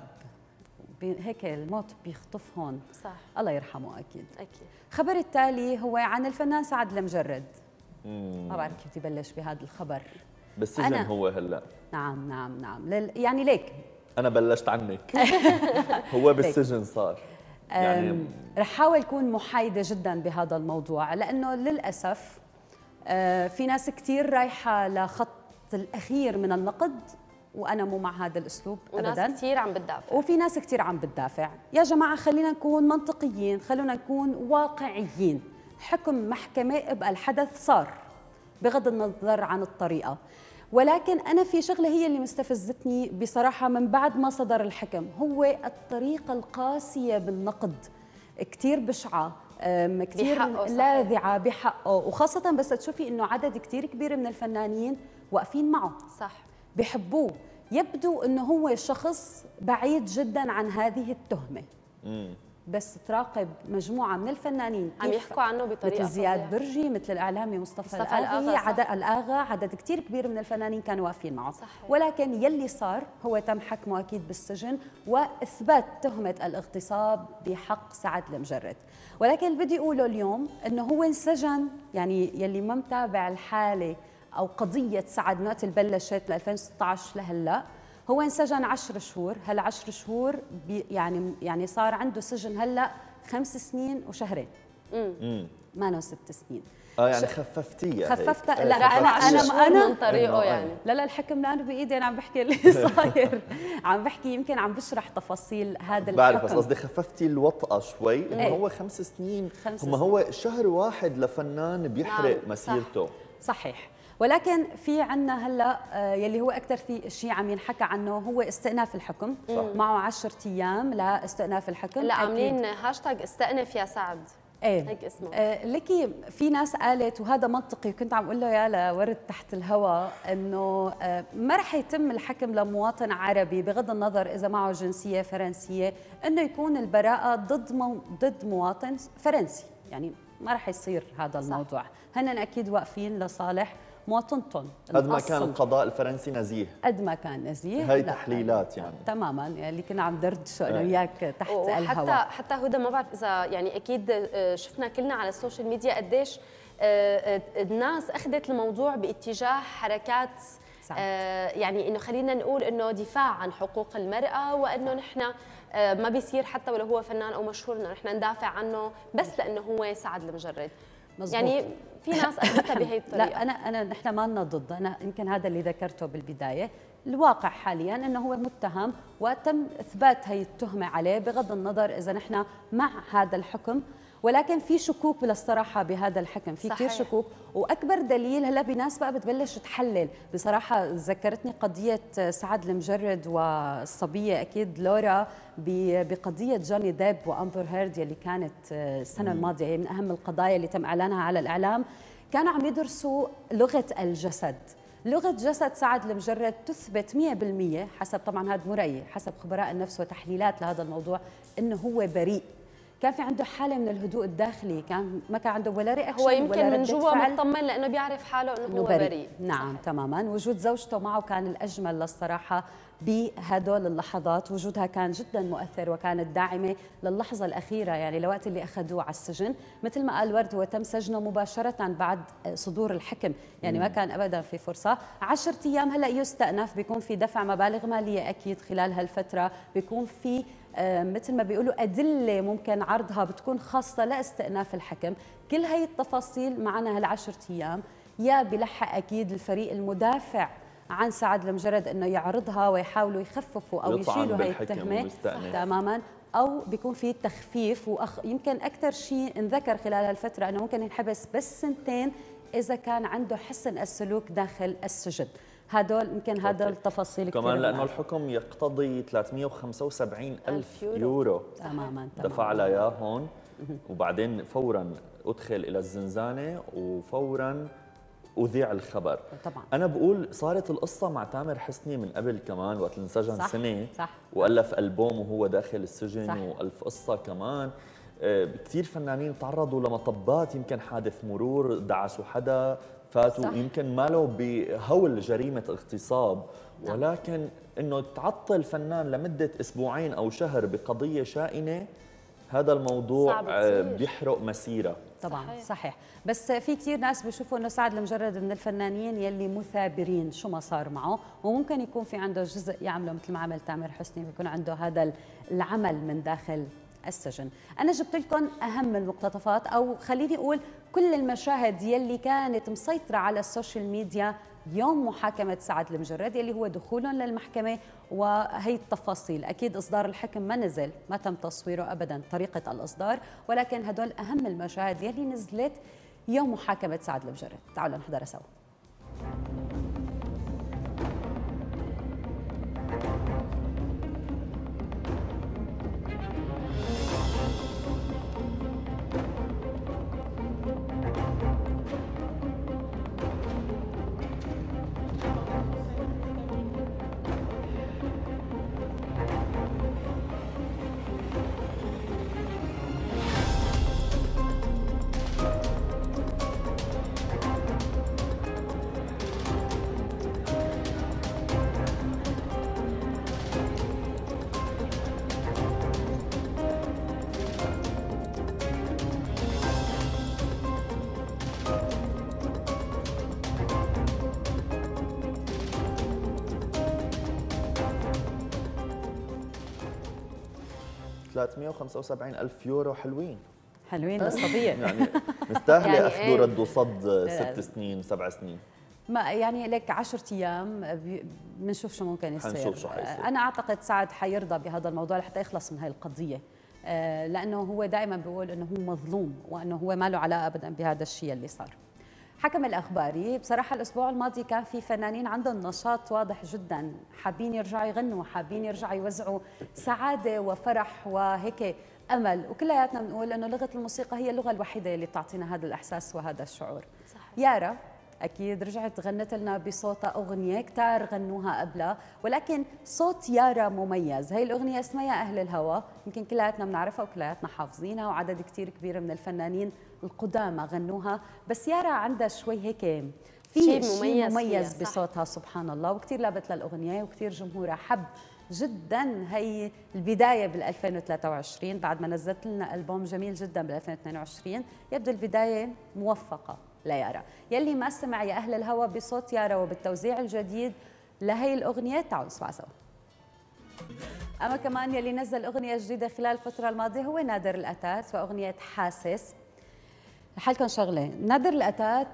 هيك الموت بيخطفهم. صح. الله يرحمه أكيد. أكيد. خبر التالي هو عن الفنان سعد المجرد. مم. ما بعرف كيف بدي بلش بهذا الخبر. بالسجن هو هلا. نعم نعم نعم لل... يعني ليك أنا بلشت عنك. هو بالسجن صار. يعني رح حاول أكون محايدة جدا بهذا الموضوع، لأنه للأسف في ناس كثير رايحة لخط الأخير من النقد، وأنا مو مع هذا الأسلوب أبداً. وناس كثير عم بتدافع وفي ناس كثير عم بتدافع. يا جماعة خلينا نكون منطقيين، خلونا نكون واقعيين. حكم محكمة بقى الحدث صار بغض النظر عن الطريقة، ولكن أنا في شغلة هي اللي مستفزتني بصراحة من بعد ما صدر الحكم، هو الطريقة القاسية بالنقد، كتير بشعة، كتير لاذعة بحقه، وخاصة بس تشوفي إنه عدد كتير كبير من الفنانين واقفين معه. صح. بحبوه، يبدو إنه هو شخص بعيد جدا عن هذه التهمة. مم. بس تراقب مجموعة من الفنانين عم يحكوا عنه بطريقة مثل زياد برجي، مثل الإعلامي مصطفى, مصطفى الآغا، عدد الآغا، عدد كتير كبير من الفنانين كانوا واقفين معه. صحيح. ولكن يلي صار هو تم حكمه أكيد بالسجن وإثبات تهمة الاغتصاب بحق سعد المجرد. ولكن اللي بدي أقوله اليوم إنه هو انسجن، يعني يلي ما متابع الحالة أو قضية سعد من وقت اللي بلشت ل ألفين وستة عشر لهلا، هو انسجن عشر شهور. هالعشر شهور يعني يعني صار عنده سجن هلا خمس سنين وشهرين. امم ما له ست سنين. اه يعني خففتيها. خففتها. لا انا انا انا من طريقه يعني. لا لا الحكم لا انا بايدي، انا عم بحكي اللي صاير. عم بحكي يمكن عم بشرح تفاصيل هذا الحكم. بعرف، بس قصدي خففتي الوطأة شوي، انه ايه؟ هو خمس سنين. خمس هم هو شهر واحد لفنان بيحرق نعم. مسيرته. صح. صحيح. ولكن في عنا هلا يلي هو اكثر في شيء عم ينحكى عنه هو استئناف الحكم. صح. معه عشرة ايام لاستئناف الحكم. لا عاملين هاشتاج استأنف يا سعد. ايه هيك اسمه. آه لكي في ناس قالت وهذا منطقي، وكنت عم اقول له يا لورد تحت الهواء انه آه ما رح يتم الحكم لمواطن عربي بغض النظر اذا معه جنسيه فرنسيه انه يكون البراءه ضد مو ضد مواطن فرنسي، يعني ما رح يصير هذا الموضوع. هن اكيد واقفين لصالح مواطنتهم. قد ما كان القضاء الفرنسي نزيه، قد ما كان نزيه. هي تحليلات يعني تماما اللي كنا عم دردشه انا وياك تحت الهواء. حتى حتى هدى ما بعرف اذا يعني اكيد شفنا كلنا على السوشيال ميديا قديش الناس اخذت الموضوع باتجاه حركات صح. يعني انه خلينا نقول انه دفاع عن حقوق المراه، وانه نحن ما بيصير حتى ولو هو فنان او مشهور انه نحن ندافع عنه بس لانه هو سعد المجرد. مزبوط. يعني في ناس اخذتها بهي الطريقه. لا انا انا نحن ما لنا ضد، انا يمكن هذا اللي ذكرته بالبدايه، الواقع حاليا انه هو متهم وتم اثبات هي التهمه عليه بغض النظر اذا نحن مع هذا الحكم، ولكن في شكوك للصراحه بهذا الحكم، في كثير شكوك، واكبر دليل هلا بناس بقى بتبلش تحلل. بصراحه ذكرتني قضيه سعد المجرد والصبيه اكيد لورا بقضيه جوني ديب وامبر هيرد يلي كانت السنه الماضيه، هي من اهم القضايا اللي تم اعلانها على الاعلام. كانوا عم يدرسوا لغه الجسد، لغة جسد سعد المجرد تثبت مئة بالمئة حسب طبعا هذا مرأي حسب خبراء النفس وتحليلات لهذا الموضوع انه هو بريء. كان في عنده حالة من الهدوء الداخلي، كان ما كان عنده ولا رياكشن، هو يمكن من جوا مطمن لانه بيعرف حاله انه هو بريء, بريء. نعم صحيح. تماما. وجود زوجته معه كان الاجمل للصراحة بهدول اللحظات، وجودها كان جدا مؤثر وكانت داعمة للحظة الأخيرة، يعني لوقت اللي أخذوه على السجن. مثل ما قال ورد هو تم سجنه مباشرة بعد صدور الحكم، يعني ما كان أبدا في فرصة. عشرة أيام هلأ يستأنف، بيكون في دفع مبالغ مالية أكيد خلال هالفترة، بيكون في مثل ما بيقولوا أدلة ممكن عرضها بتكون خاصة لاستئناف الحكم. كل هاي التفاصيل معنا هالعشرة أيام يا بلحق أكيد الفريق المدافع عن سعد المجرد انه يعرضها ويحاولوا يخففوا او يشيلوا هي التهمه تماما، او بيكون في تخفيف. وأخ يمكن اكثر شيء انذكر خلال هالفتره انه ممكن ينحبس بس سنتين اذا كان عنده حسن السلوك داخل السجن. هدول يمكن هذا التفاصيل كمان لانه الحكم يقتضي ثلاثمئة وخمسة وسبعين ألف يورو, يورو. تماما دفع لها اياه هون، وبعدين فورا ادخل الى الزنزانه وفورا أذيع الخبر. طبعا أنا بقول صارت القصة مع تامر حسني من قبل كمان وقت انسجن صح سنة صح وألف ألبوم وهو داخل السجن صح وألف قصة كمان. آه كثير فنانين تعرضوا لمطبات، يمكن حادث مرور دعسوا حدا فاتوا صح. يمكن مالوا بهول جريمة اغتصاب، ولكن إنه تعطل فنان لمدة أسبوعين أو شهر بقضية شائنة، هذا الموضوع بيحرق مسيرة. طبعا صحيح. صحيح، بس في كثير ناس بيشوفوا انه سعد المجرد من الفنانين يلي مثابرين شو ما صار معه، وممكن يكون في عنده جزء يعمله مثل ما عمل تامر حسني، بيكون عنده هذا العمل من داخل السجن. انا جبت لكم اهم المقتطفات، او خليني اقول كل المشاهد يلي كانت مسيطره على السوشيال ميديا يوم محاكمة سعد المجرد يلي هو دخولهم للمحكمة، وهي التفاصيل. أكيد إصدار الحكم ما نزل، ما تم تصويره أبدا طريقة الإصدار، ولكن هدول أهم المشاهد يلي نزلت يوم محاكمة سعد المجرد. تعالوا نحضرها سوا. ثلاثمئة وخمسة وسبعين ألف يورو حلوين حلوين للصبية يعني مستاهلة يعني أخذوا رد وصد ست سنين سبع سنين. ما يعني لك عشرة أيام بنشوف شو ممكن يصير. شو أنا أعتقد سعد حيرضى بهذا الموضوع لحتى يخلص من هاي القضية، لأنه هو دائما بيقول أنه هو مظلوم وأنه هو ما له علاقة أبدا بهذا الشيء اللي صار. الحكم الأخباري بصراحة الأسبوع الماضي كان في فنانين عندهم نشاط واضح جدا، حابين يرجعوا يغنوا، حابين يرجعوا يوزعوا سعادة وفرح وهيك أمل، وكلياتنا بنقول إنه لغة الموسيقى هي اللغة الوحيدة اللي بتعطينا هذا الإحساس وهذا الشعور. صحيح. يارا أكيد رجعت غنت لنا بصوتها أغنية كتار غنوها قبلها، ولكن صوت يارا مميز. هي الأغنية اسمها أهل الهوى، يمكن كلياتنا بنعرفها وكلياتنا حافظينها، وعدد كتير كبير من الفنانين القدامى غنوها، بس يارا عندها شوي هيك في شيء مميز, مميز بصوتها سبحان الله، وكتير لابت للأغنية وكتير جمهورها حب جدا. هي البداية بال ألفين وثلاثة وعشرين بعد ما نزلت لنا ألبوم جميل جدا بال ألفين واثنين وعشرين، يبدو البداية موفقة ليارا. يلي ما سمع يا أهل الهوى بصوت يارا وبالتوزيع الجديد لهي الأغنية تعالوا نسمع سوا. أما كمان يلي نزل أغنية جديدة خلال الفترة الماضية هو نادر الأتات وأغنية حاسس. لحالكم شغلة، نادر الأتات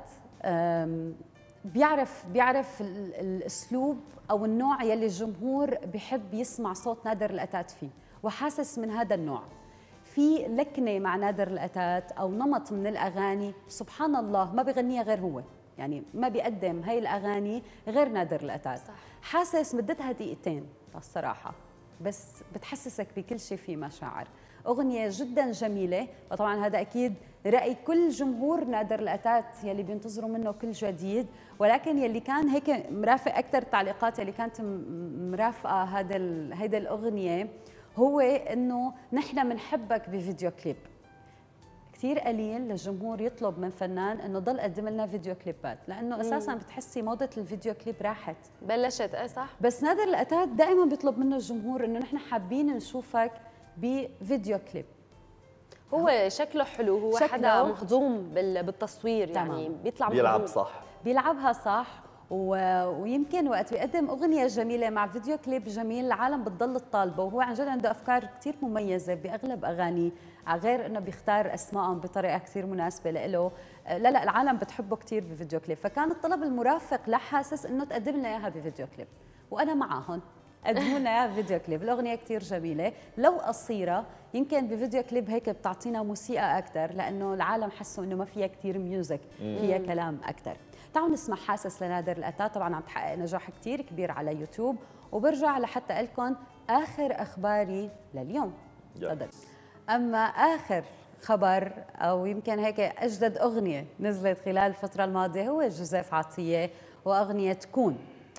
بيعرف بيعرف الأسلوب أو النوع يلي الجمهور بيحب يسمع صوت نادر الأتات فيه، وحاسس من هذا النوع. في لكنة مع نادر الأتات أو نمط من الأغاني سبحان الله ما بيغنيها غير هو، يعني ما بيقدم هاي الأغاني غير نادر الأتات. صح. حاسس مدتها دقيقتين الصراحة، بس بتحسسك بكل شيء في مشاعر. أغنية جدا جميلة، وطبعا هذا أكيد رأي كل جمهور نادر الأتات يلي بينتظروا منه كل جديد، ولكن يلي كان هيك مرافق أكثر التعليقات يلي كانت مرافقة هذا هيدا الأغنية هو إنه نحن بنحبك بفيديو كليب. كثير قليل للجمهور يطلب من فنان إنه ضل قدم لنا فيديو كليبات، لأنه أساساً بتحسي موضة الفيديو كليب راحت بلشت. إيه صح. بس نادر الأتات دائماً بيطلب منه الجمهور إنه نحن حابين نشوفك بفيديو كليب. هو شكله حلو، هو شكله حدا مهضوم بالتصوير، يعني تمام. بيطلع بيلعب مهضوم. صح، بيلعبها صح. و... ويمكن وقت بيقدم أغنية جميلة مع فيديو كليب جميل العالم بتضل تطالبه، وهو عن جد عنده أفكار كتير مميزة بأغلب أغانيه، غير إنه بيختار أسمائهم بطريقة كتير مناسبة له. لا لا العالم بتحبه كتير بفيديو كليب، فكان الطلب المرافق لحاسس إنه تقدم لنا إياها بفيديو كليب، وأنا معاهم قدموا لنا اياها بفيديو كليب. الأغنية كتير جميلة، لو قصيرة يمكن بفيديو كليب هيك بتعطينا موسيقى أكثر، لأنه العالم حسوا إنه ما فيها كتير ميوزك، فيها كلام أكثر. تعالوا نسمع حاسس لنادر الأتات، طبعا عم تحقق نجاح كتير كبير على يوتيوب، وبرجع لحتى أقول لكم آخر أخباري لليوم. تفضل. أما آخر خبر أو يمكن هيك أجدد أغنية نزلت خلال الفترة الماضية هو جوزيف عطية وأغنية تكون.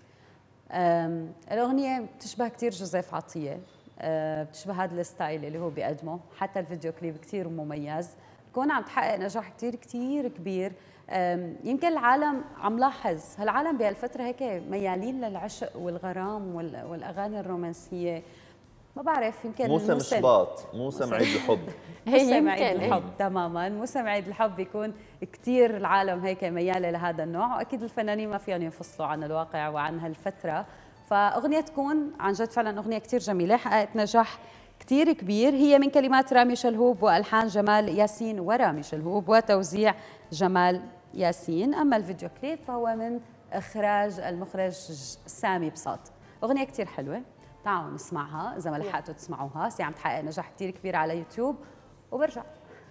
الأغنية بتشبه كتير جوزيف عطية، بتشبه هذا الستايل اللي هو بيقدمه، حتى الفيديو كليب كتير مميز، بتكون عم تحقق نجاح كتير كتير كبير. يمكن العالم عم لاحظ هالعالم بهالفترة هيك ميالين للعشق والغرام والأغاني الرومانسية، ما بعرف يمكن موسم شباط، موسم عيد الحب. موسم عيد الحب تماما، موسم عيد الحب بيكون كثير العالم هيك مياله لهذا النوع، واكيد الفنانين ما فيهم ينفصلوا عن الواقع وعن هالفتره. فاغنيه تكون عن جد فعلا اغنيه كثير جميله، حققت نجاح كثير كبير. هي من كلمات رامي شلهوب والحان جمال ياسين ورامي شلهوب وتوزيع جمال ياسين. اما الفيديو كليب فهو من اخراج المخرج سامي بساط. اغنيه كثير حلوه، تعالوا نسمعها إذا ما لحقتوا تسمعوها، هي عم تحقق نجاح كتير كبير على يوتيوب. وبرجع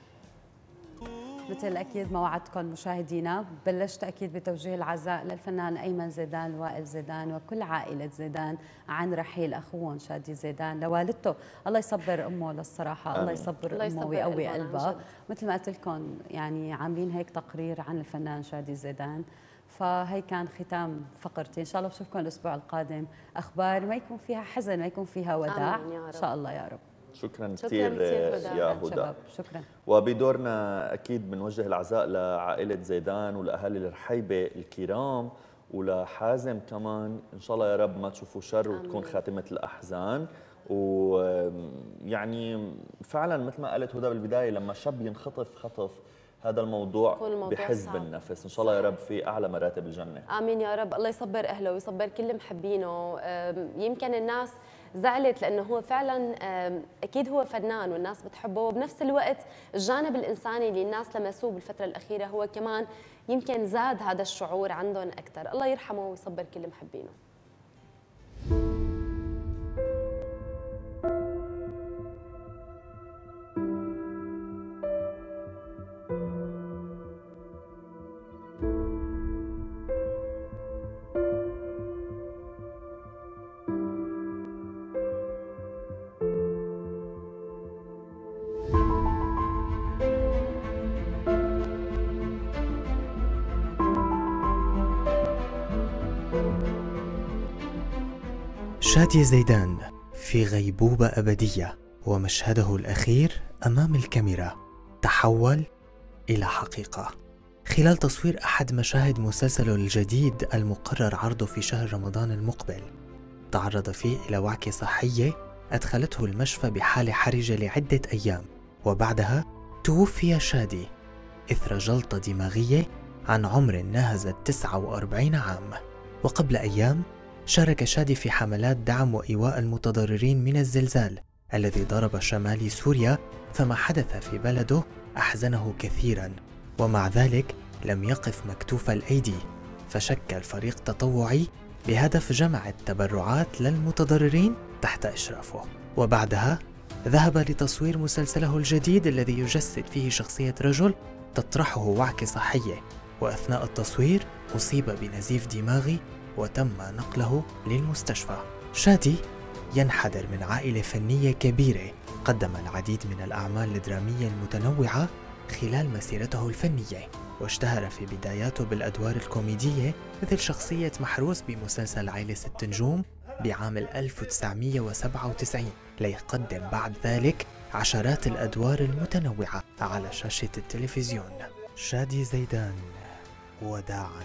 مثل أكيد ما وعدتكم مشاهدينا، بلشت أكيد بتوجيه العزاء للفنان أيمن زيدان وائل زيدان وكل عائلة زيدان عن رحيل أخوهم شادي زيدان، لوالدته الله يصبر أمه للصراحة، الله يصبر الله أمه ويقوي قلبها. مثل ما قلت لكم يعني عاملين هيك تقرير عن الفنان شادي زيدان، فهي كان ختام فقرتي. ان شاء الله بشوفكم الاسبوع القادم اخبار ما يكون فيها حزن، ما يكون فيها وداع ان شاء الله يا رب. شكرا كثير يا هدى. شكرا. وبدورنا اكيد بنوجه العزاء لعائله زيدان ولاهالي الرحيبه الكرام ولحازم كمان، ان شاء الله يا رب ما تشوفوا شر وتكون خاتمه الاحزان. ويعني فعلا مثل ما قالت هدى بالبدايه، لما شاب ينخطف خطف هذا الموضوع بحز بالنفس، ان شاء الله يا رب في اعلى مراتب الجنه. امين يا رب. الله يصبر اهله ويصبر كل محبينه. يمكن الناس زعلت لانه هو فعلا اكيد هو فنان والناس بتحبه، وبنفس الوقت الجانب الانساني اللي الناس لمسوه بالفتره الاخيره هو كمان يمكن زاد هذا الشعور عندهم اكثر. الله يرحمه ويصبر كل محبينه. شادي زيدان في غيبوبة أبدية، ومشهده الأخير أمام الكاميرا تحول إلى حقيقة خلال تصوير أحد مشاهد مسلسله الجديد المقرر عرضه في شهر رمضان المقبل. تعرض فيه إلى وعكة صحية أدخلته المشفى بحالة حرجة لعدة أيام، وبعدها توفي شادي إثر جلطة دماغية عن عمر ناهز تسعة وأربعين عام. وقبل أيام شارك شادي في حملات دعم وإيواء المتضررين من الزلزال الذي ضرب شمال سوريا، فما حدث في بلده أحزنه كثيرا، ومع ذلك لم يقف مكتوف الأيدي، فشكل فريق تطوعي بهدف جمع التبرعات للمتضررين تحت إشرافه. وبعدها ذهب لتصوير مسلسله الجديد الذي يجسد فيه شخصية رجل تطرحه وعكة صحية، وأثناء التصوير أصيب بنزيف دماغي وتم نقله للمستشفى. شادي ينحدر من عائلة فنية كبيرة، قدم العديد من الأعمال الدرامية المتنوعة خلال مسيرته الفنية، واشتهر في بداياته بالأدوار الكوميدية مثل شخصية محروس بمسلسل عائلة ست نجوم بعام ألف وتسعمئة وسبعة وتسعين، ليقدم بعد ذلك عشرات الأدوار المتنوعة على شاشة التلفزيون. شادي زيدان، وداعاً.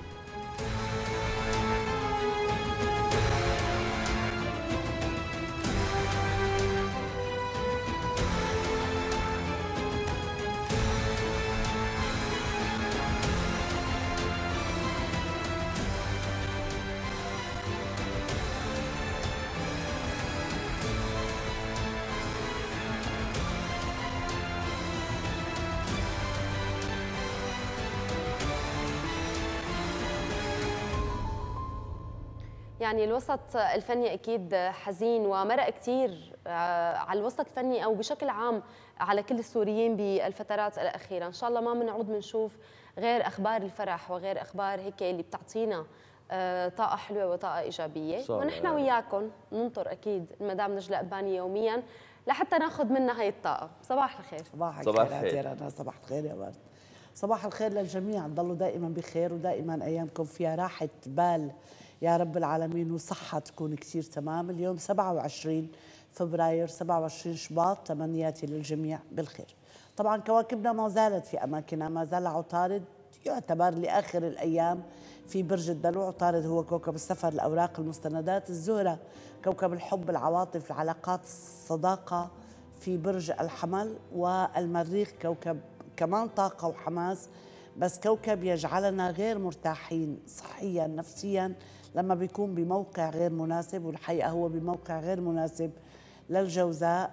يعني الوسط الفني أكيد حزين ومرق كثير على الوسط الفني أو بشكل عام على كل السوريين بالفترات الأخيرة. إن شاء الله ما بنعود بنشوف غير أخبار الفرح وغير أخبار هيك اللي بتعطينا طاقة حلوة وطاقة إيجابية، ونحن وياكم ننطر أكيد المدام نجلاء قباني يوميا لحتى ناخذ منها هاي الطاقة. صباح الخير. صباح الخير يا رنا. صباح الخير يا ورد. صباح الخير للجميع، ضلوا دائما بخير ودائما أيامكم فيها راحة بال يا رب العالمين، وصحة تكون كثير تمام. اليوم سبعة وعشرين فبراير سبعة وعشرين شباط، تمنياتي للجميع بالخير. طبعا كواكبنا ما زالت في أماكنها، ما زال عطارد يعتبر لآخر الأيام في برج الدلو. عطارد هو كوكب السفر، الأوراق، المستندات. الزهرة كوكب الحب، العواطف، العلاقات، الصداقة في برج الحمل. والمريخ كوكب كمان طاقة وحماس، بس كوكب يجعلنا غير مرتاحين صحيا نفسيا لما بيكون بموقع غير مناسب، والحقيقة هو بموقع غير مناسب للجوزاء،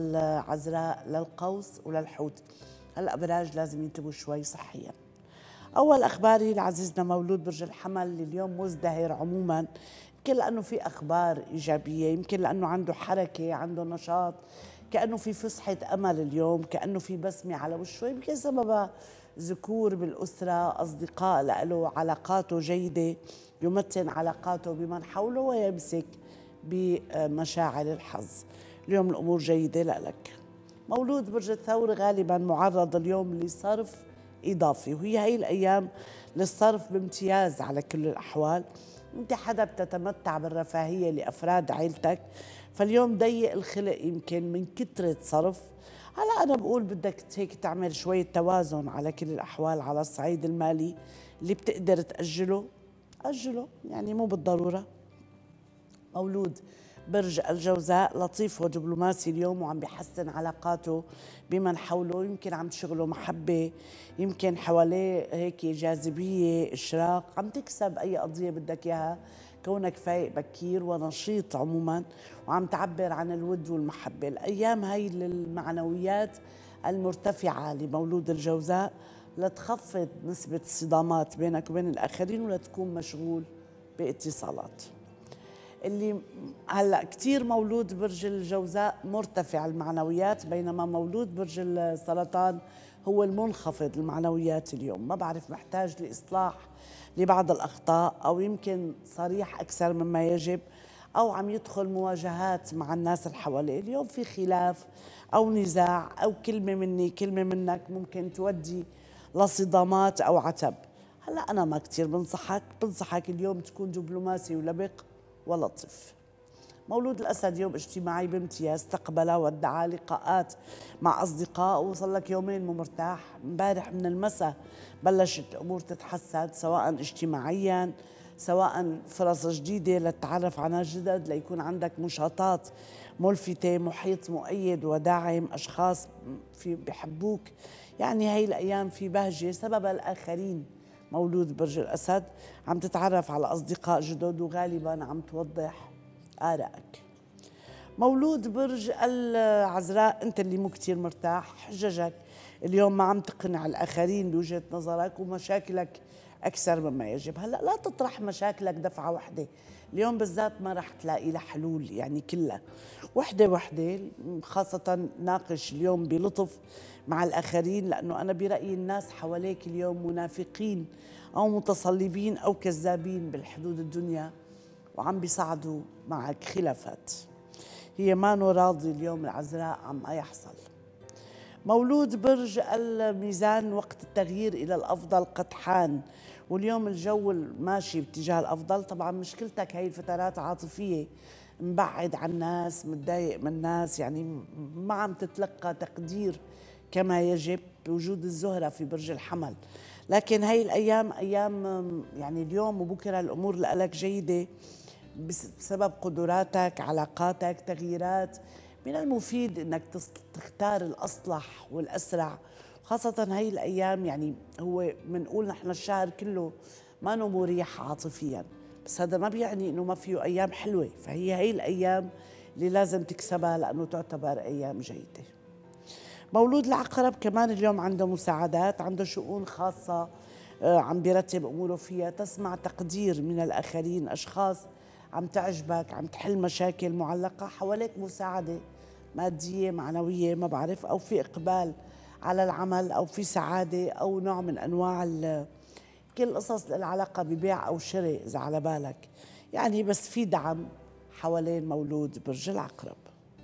للعذراء، للقوس وللحوت. هالأبراج لازم ينتبهوا شوي صحيا. أول أخباري لعزيزنا مولود برج الحمل اللي اليوم مزدهر عموما، يمكن لأنه في أخبار إيجابية، يمكن لأنه عنده حركة، عنده نشاط، كأنه في فسحة أمل اليوم، كأنه في بسمة على وشه، يمكن سببها ذكور بالأسرة، أصدقاء له، علاقاته جيدة، يمتن علاقاته بمن حوله ويمسك بمشاعر الحظ. اليوم الأمور جيدة لك. مولود برج الثور غالبا معرض اليوم لصرف إضافي، وهي هي الأيام للصرف بامتياز على كل الأحوال. أنت حدا بتتمتع بالرفاهية لأفراد عيلتك، فاليوم ضيق الخلق يمكن من كترة صرف. هلا أنا بقول بدك هيك تعمل شوية توازن على كل الأحوال على الصعيد المالي، اللي بتقدر تأجله أجله، يعني مو بالضرورة. مولود برج الجوزاء لطيف ودبلوماسي اليوم، وعم بيحسن علاقاته بمن حوله، يمكن عم تشغله محبة، يمكن حواليه هيك جاذبية، إشراق، عم تكسب أي قضية بدك إياها، كونك فايق بكير ونشيط عموما، وعم تعبر عن الود والمحبة. الأيام هاي للمعنويات المرتفعة لمولود الجوزاء، لتخفض نسبة الصدامات بينك وبين الآخرين، ولا تكون مشغول باتصالات. اللي هلا كثير مولود برج الجوزاء مرتفع المعنويات، بينما مولود برج السرطان هو المنخفض المعنويات اليوم. ما بعرف، محتاج لإصلاح لبعض الأخطاء، أو يمكن صريح أكثر مما يجب، أو عم يدخل مواجهات مع الناس اللي حواليه. اليوم في خلاف أو نزاع أو كلمة مني كلمة منك ممكن تودي لصدامات أو عتب. هلا أنا ما كتير بنصحك بنصحك اليوم تكون دبلوماسي ولبق ولطيف. مولود الأسد يوم اجتماعي بامتياز، استقبل ودعا لقاءات مع أصدقاء، وصل لك يومين مو مرتاح. امبارح من المساء بلشت الأمور تتحسن، سواء اجتماعياً سواء فرص جديدة للتعرف على ناس جدد، ليكون عندك نشاطات ملفتة، محيط مؤيد وداعم، أشخاص في بحبوك. يعني هاي الأيام في بهجة سبب الآخرين. مولود برج الأسد عم تتعرف على أصدقاء جدد وغالباً عم توضح آرائك. مولود برج العذراء أنت اللي مو كتير مرتاح، حججك اليوم ما عم تقنع الآخرين بوجهة نظرك ومشاكلك أكثر مما يجب. هلأ لا تطرح مشاكلك دفعة واحدة، اليوم بالذات ما رح تلاقي لها حلول، يعني كلها وحدة وحدة. خاصة ناقش اليوم بلطف مع الآخرين، لأنه أنا برأيي الناس حواليك اليوم منافقين أو متصلبين أو كذابين بالحدود الدنيا، وعم بيصعدوا معك خلافات. هي ما راضي اليوم العذراء عم ما يحصل. مولود برج الميزان وقت التغيير إلى الأفضل قد حان، واليوم الجو ماشي باتجاه الأفضل. طبعا مشكلتك هي الفترات عاطفية، مبعد عن الناس، متضايق من الناس، يعني ما عم تتلقى تقدير كما يجب بوجود الزهرة في برج الحمل. لكن هي الأيام أيام يعني اليوم وبكرة الأمور لك جيدة بسبب قدراتك، علاقاتك، تغييرات. من المفيد أنك تختار الأصلح والأسرع، خاصة هي الأيام. يعني هو منقول نحن الشهر كله ما نو مريح عاطفيا، بس هذا ما بيعني أنه ما فيه أيام حلوة. فهي هي الأيام اللي لازم تكسبها لأنه تعتبر أيام جيدة. مولود العقرب كمان اليوم عنده مساعدات، عنده شؤون خاصة عم بيرتب أموره فيها، تسمع تقدير من الآخرين، أشخاص عم تعجبك، عم تحل مشاكل معلقة حواليك، مساعدة مادية معنوية ما بعرف، أو في إقبال على العمل، أو في سعادة، أو نوع من أنواع كل قصص العلاقة ببيع أو شراء إذا على بالك. يعني بس في دعم حوالين مولود برج العقرب.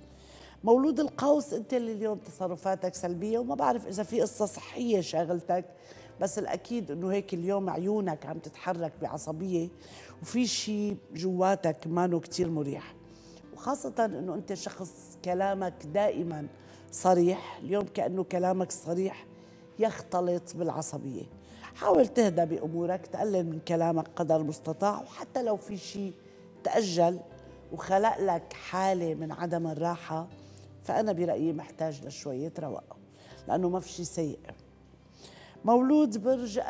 مولود القوس أنت اللي اليوم تصرفاتك سلبية، وما بعرف إذا في قصة صحية شاغلتك، بس الأكيد أنه هيك اليوم عيونك عم تتحرك بعصبية، وفي شيء جواتك مانو كتير مريح، وخاصة أنه أنت شخص كلامك دائما صريح. اليوم كأنه كلامك صريح يختلط بالعصبية. حاول تهدى بأمورك، تقلل من كلامك قدر المستطاع، وحتى لو في شيء تأجل وخلق لك حالة من عدم الراحة، فأنا برأيي محتاج لشوية رواق، لأنه ما في شيء سيء. مولود برج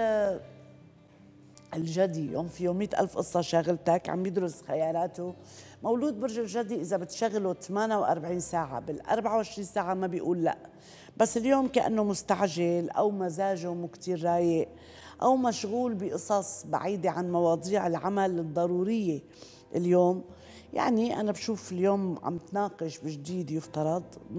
الجدي يوم في يوم مئة ألف قصة شاغلتك، عم يدرس خيالاته. مولود برج الجدي إذا بتشغله ثمانية وأربعين ساعة بالأربعة وعشرين ساعة ما بيقول لا، بس اليوم كأنه مستعجل أو مزاجه مو كتير رايق أو مشغول بقصص بعيدة عن مواضيع العمل الضرورية اليوم. يعني أنا بشوف اليوم عم تناقش بجديد، يفترض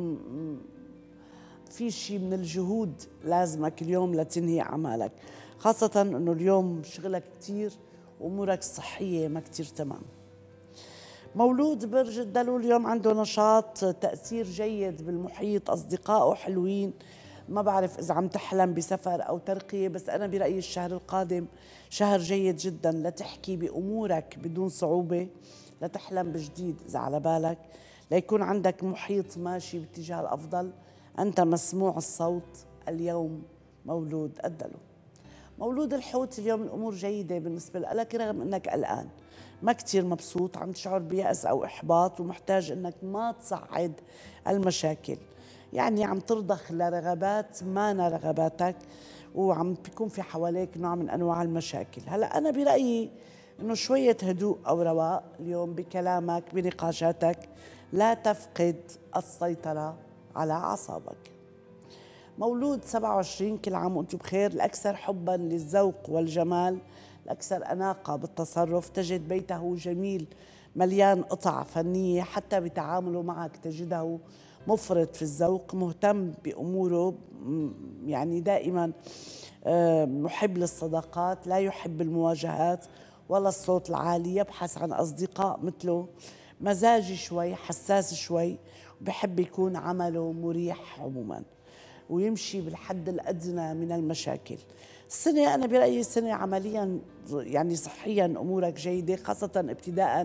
في شيء من الجهود لازمك اليوم لتنهي أعمالك، خاصة أنه اليوم شغلك كتير وأمورك الصحية ما كتير تمام. مولود برج الدلو اليوم عنده نشاط، تأثير جيد بالمحيط، أصدقائه حلوين. ما بعرف إذا عم تحلم بسفر أو ترقية، بس أنا برأيي الشهر القادم شهر جيد جدا لتحكي بأمورك بدون صعوبة، لتحلم بجديد إذا على بالك، ليكون عندك محيط ماشي باتجاه الأفضل. أنت مسموع الصوت اليوم مولود الدلو. مولود الحوت اليوم الأمور جيدة بالنسبة لك، رغم أنك قلقان ما كتير مبسوط، عم تشعر بيأس أو إحباط، ومحتاج أنك ما تصعد المشاكل. يعني عم ترضخ لرغبات ما أنا رغباتك، وعم بيكون في حواليك نوع من أنواع المشاكل. هلأ أنا برأيي أنه شوية هدوء أو رواق اليوم بكلامك بنقاشاتك، لا تفقد السيطرة على أعصابك. مولود سبعة وعشرين كل عام وأنتم بخير، الأكثر حباً للذوق والجمال، الأكثر أناقة بالتصرف، تجد بيته جميل مليان قطع فنية، حتى بتعامله معك تجده مفرط في الذوق، مهتم بأموره، يعني دائماً محب للصداقات، لا يحب المواجهات ولا الصوت العالي، يبحث عن أصدقاء مثله، مزاجي شوي، حساس شوي، وبحب يكون عمله مريح عموماً، ويمشي بالحد الأدنى من المشاكل. السنة أنا برأيي سنة عملياً يعني صحياً أمورك جيدة، خاصة ابتداءً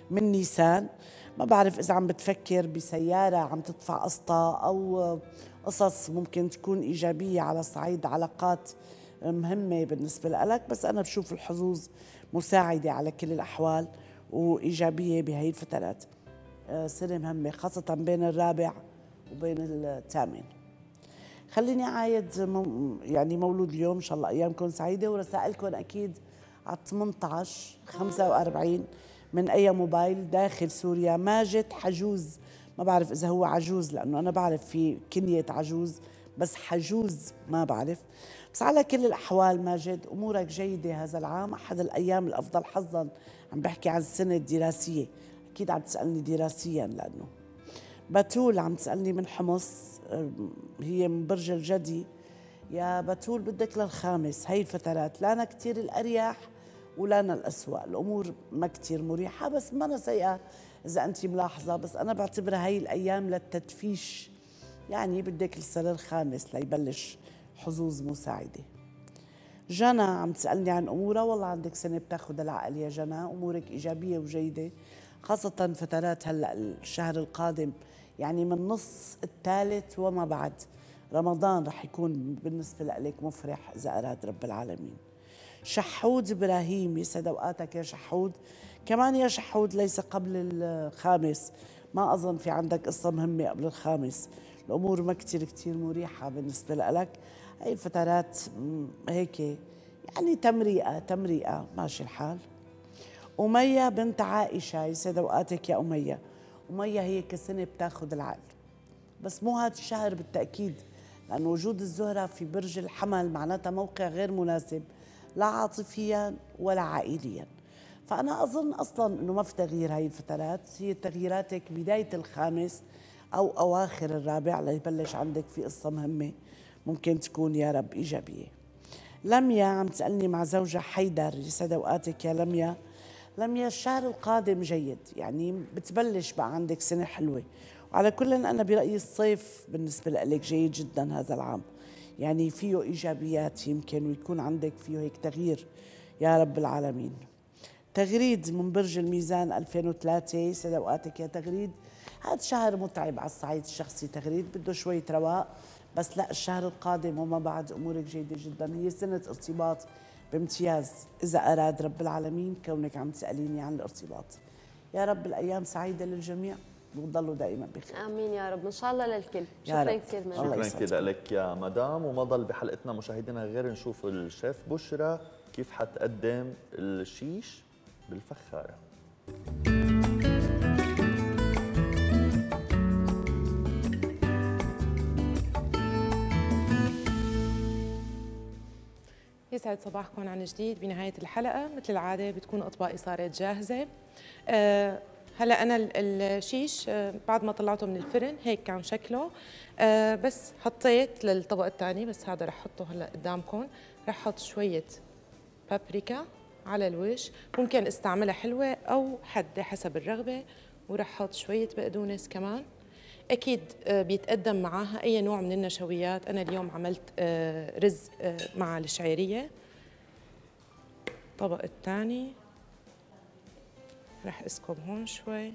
من نيسان. ما بعرف إذا عم بتفكر بسيارة عم تدفع قسطها أو قصص ممكن تكون إيجابية على صعيد علاقات مهمة بالنسبة لك، بس أنا بشوف الحظوظ مساعدة على كل الأحوال وإيجابية بهي الفترات. سنة مهمة خاصة بين الرابع وبين الثامن. خليني عايد مو يعني مولود اليوم، إن شاء الله أيامكم سعيدة، ورسائلكم أكيد على ثمانية عشر خمسة وأربعين من أي موبايل داخل سوريا. ماجد حجوز، ما بعرف إذا هو عجوز لأنه أنا بعرف في كنية عجوز، بس حجوز ما بعرف. بس على كل الأحوال ماجد أمورك جيدة هذا العام، أحد الأيام الأفضل حظاً. عم بحكي عن السنة الدراسية، أكيد عم تسألني دراسياً لأنه بتول عم تسألني من حمص، هي من برج الجدي. يا بتول بدك للخامس، هاي الفترات لانا كتير الأريح ولانا الأسوأ، الأمور ما كتير مريحة بس ما أنا سيئة إذا أنت ملاحظة، بس أنا بعتبرها هاي الأيام للتدفيش، يعني بدك لسه للخامس ليبلش حظوظ مساعدة. جنى عم تسألني عن أمورها، والله عندك سنة بتاخد العقل يا جنى، أمورك إيجابية وجيدة خاصة فترات هلأ الشهر القادم، يعني من نص الثالث وما بعد رمضان رح يكون بالنسبة لك مفرح إذا أراد رب العالمين. شحود إبراهيم، يسعد أوقاتك يا شحود. كمان يا شحود ليس قبل الخامس، ما أظن في عندك قصة مهمة قبل الخامس، الأمور ما كتير كتير مريحة بالنسبة لك. هاي الفترات هيك يعني تمريئة تمريئة ماشي الحال. أمية بنت عائشة، يسعد أوقاتك يا أمية. أمية هي كسنة بتاخد العقل، بس مو هذا الشهر بالتأكيد، لأن وجود الزهرة في برج الحمل معناتها موقع غير مناسب لا عاطفيا ولا عائليا. فأنا أظن أصلا أنه ما في تغيير هاي الفترات، هي تغييراتك بداية الخامس أو أواخر الرابع ليبلش عندك في قصة مهمة ممكن تكون يا رب إيجابية. لميا عم تسألني مع زوجها حيدر، يسعد أوقاتك يا لميا. لميا الشهر القادم جيد، يعني بتبلش بقى عندك سنة حلوة، وعلى كل أنا برأيي الصيف بالنسبة لك جيد جدا هذا العام، يعني فيه إيجابيات يمكن ويكون عندك فيه هيك تغيير يا رب العالمين. تغريد من برج الميزان ألفين وثلاثة، يسعد أوقاتك يا تغريد. هذا شهر متعب على الصعيد الشخصي تغريد، بده شوية رواق، بس لا الشهر القادم وما بعد أمورك جيدة جدا، هي سنة ارتباط بامتياز إذا أراد رب العالمين كونك عم تسأليني عن الارتباط. يا رب الأيام سعيدة للجميع وتضلوا دائما بخير. آمين يا رب، إن شاء الله للكل. شكرا كثير شكرا كثير لك يا مدام. وما ضل بحلقتنا مشاهدينا غير نشوف الشيف بشرى كيف حتقدم الشيش بالفخارة. يسعد صباحكم عن جديد بنهاية الحلقة. مثل العادة بتكون أطباقي صارت جاهزة. أه هلا أنا الشيش أه بعد ما طلعته من الفرن هيك كان شكله، أه بس حطيت للطبق الثاني، بس هذا رح أحطه هلا قدامكم. رح أحط شوية بابريكا على الوش، ممكن استعملها حلوة أو حادة حسب الرغبة، ورح أحط شوية بقدونس كمان. أكيد بيتقدم معاها أي نوع من النشويات. أنا اليوم عملت رز مع الشعيرية. الطبق الثاني رح اسكب هون شوي،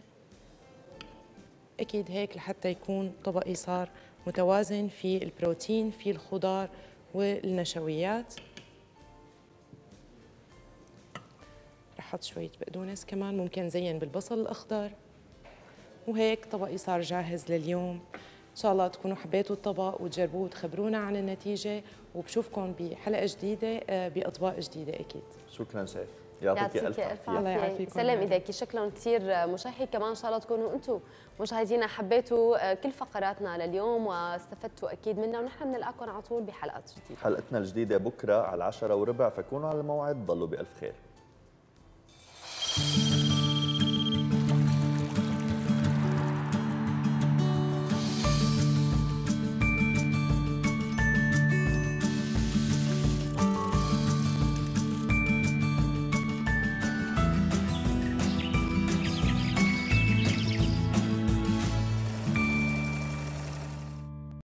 أكيد هيك لحتى يكون طبقي صار متوازن في البروتين في الخضار والنشويات. رح أحط شوية بقدونس كمان، ممكن زين بالبصل الأخضر. وهيك طبقي صار جاهز لليوم. إن شاء الله تكونوا حبيتوا الطبق وتجربوه وتخبرونا عن النتيجة، وبشوفكم بحلقة جديدة بأطباق جديدة أكيد. شكرا شيف، يعطيك ألف عافية. الله يعافيك. سلام إيديكي. شكرا كثير مشاهدي كمان، إن شاء الله تكونوا أنتم مشاهدينا حبيتوا كل فقراتنا لليوم واستفدتوا أكيد منها، ونحن بنلقاكم على طول بحلقات جديدة. حلقتنا الجديدة بكرة على العشرة وربع، فكونوا على الموعد. ضلوا بألف خير.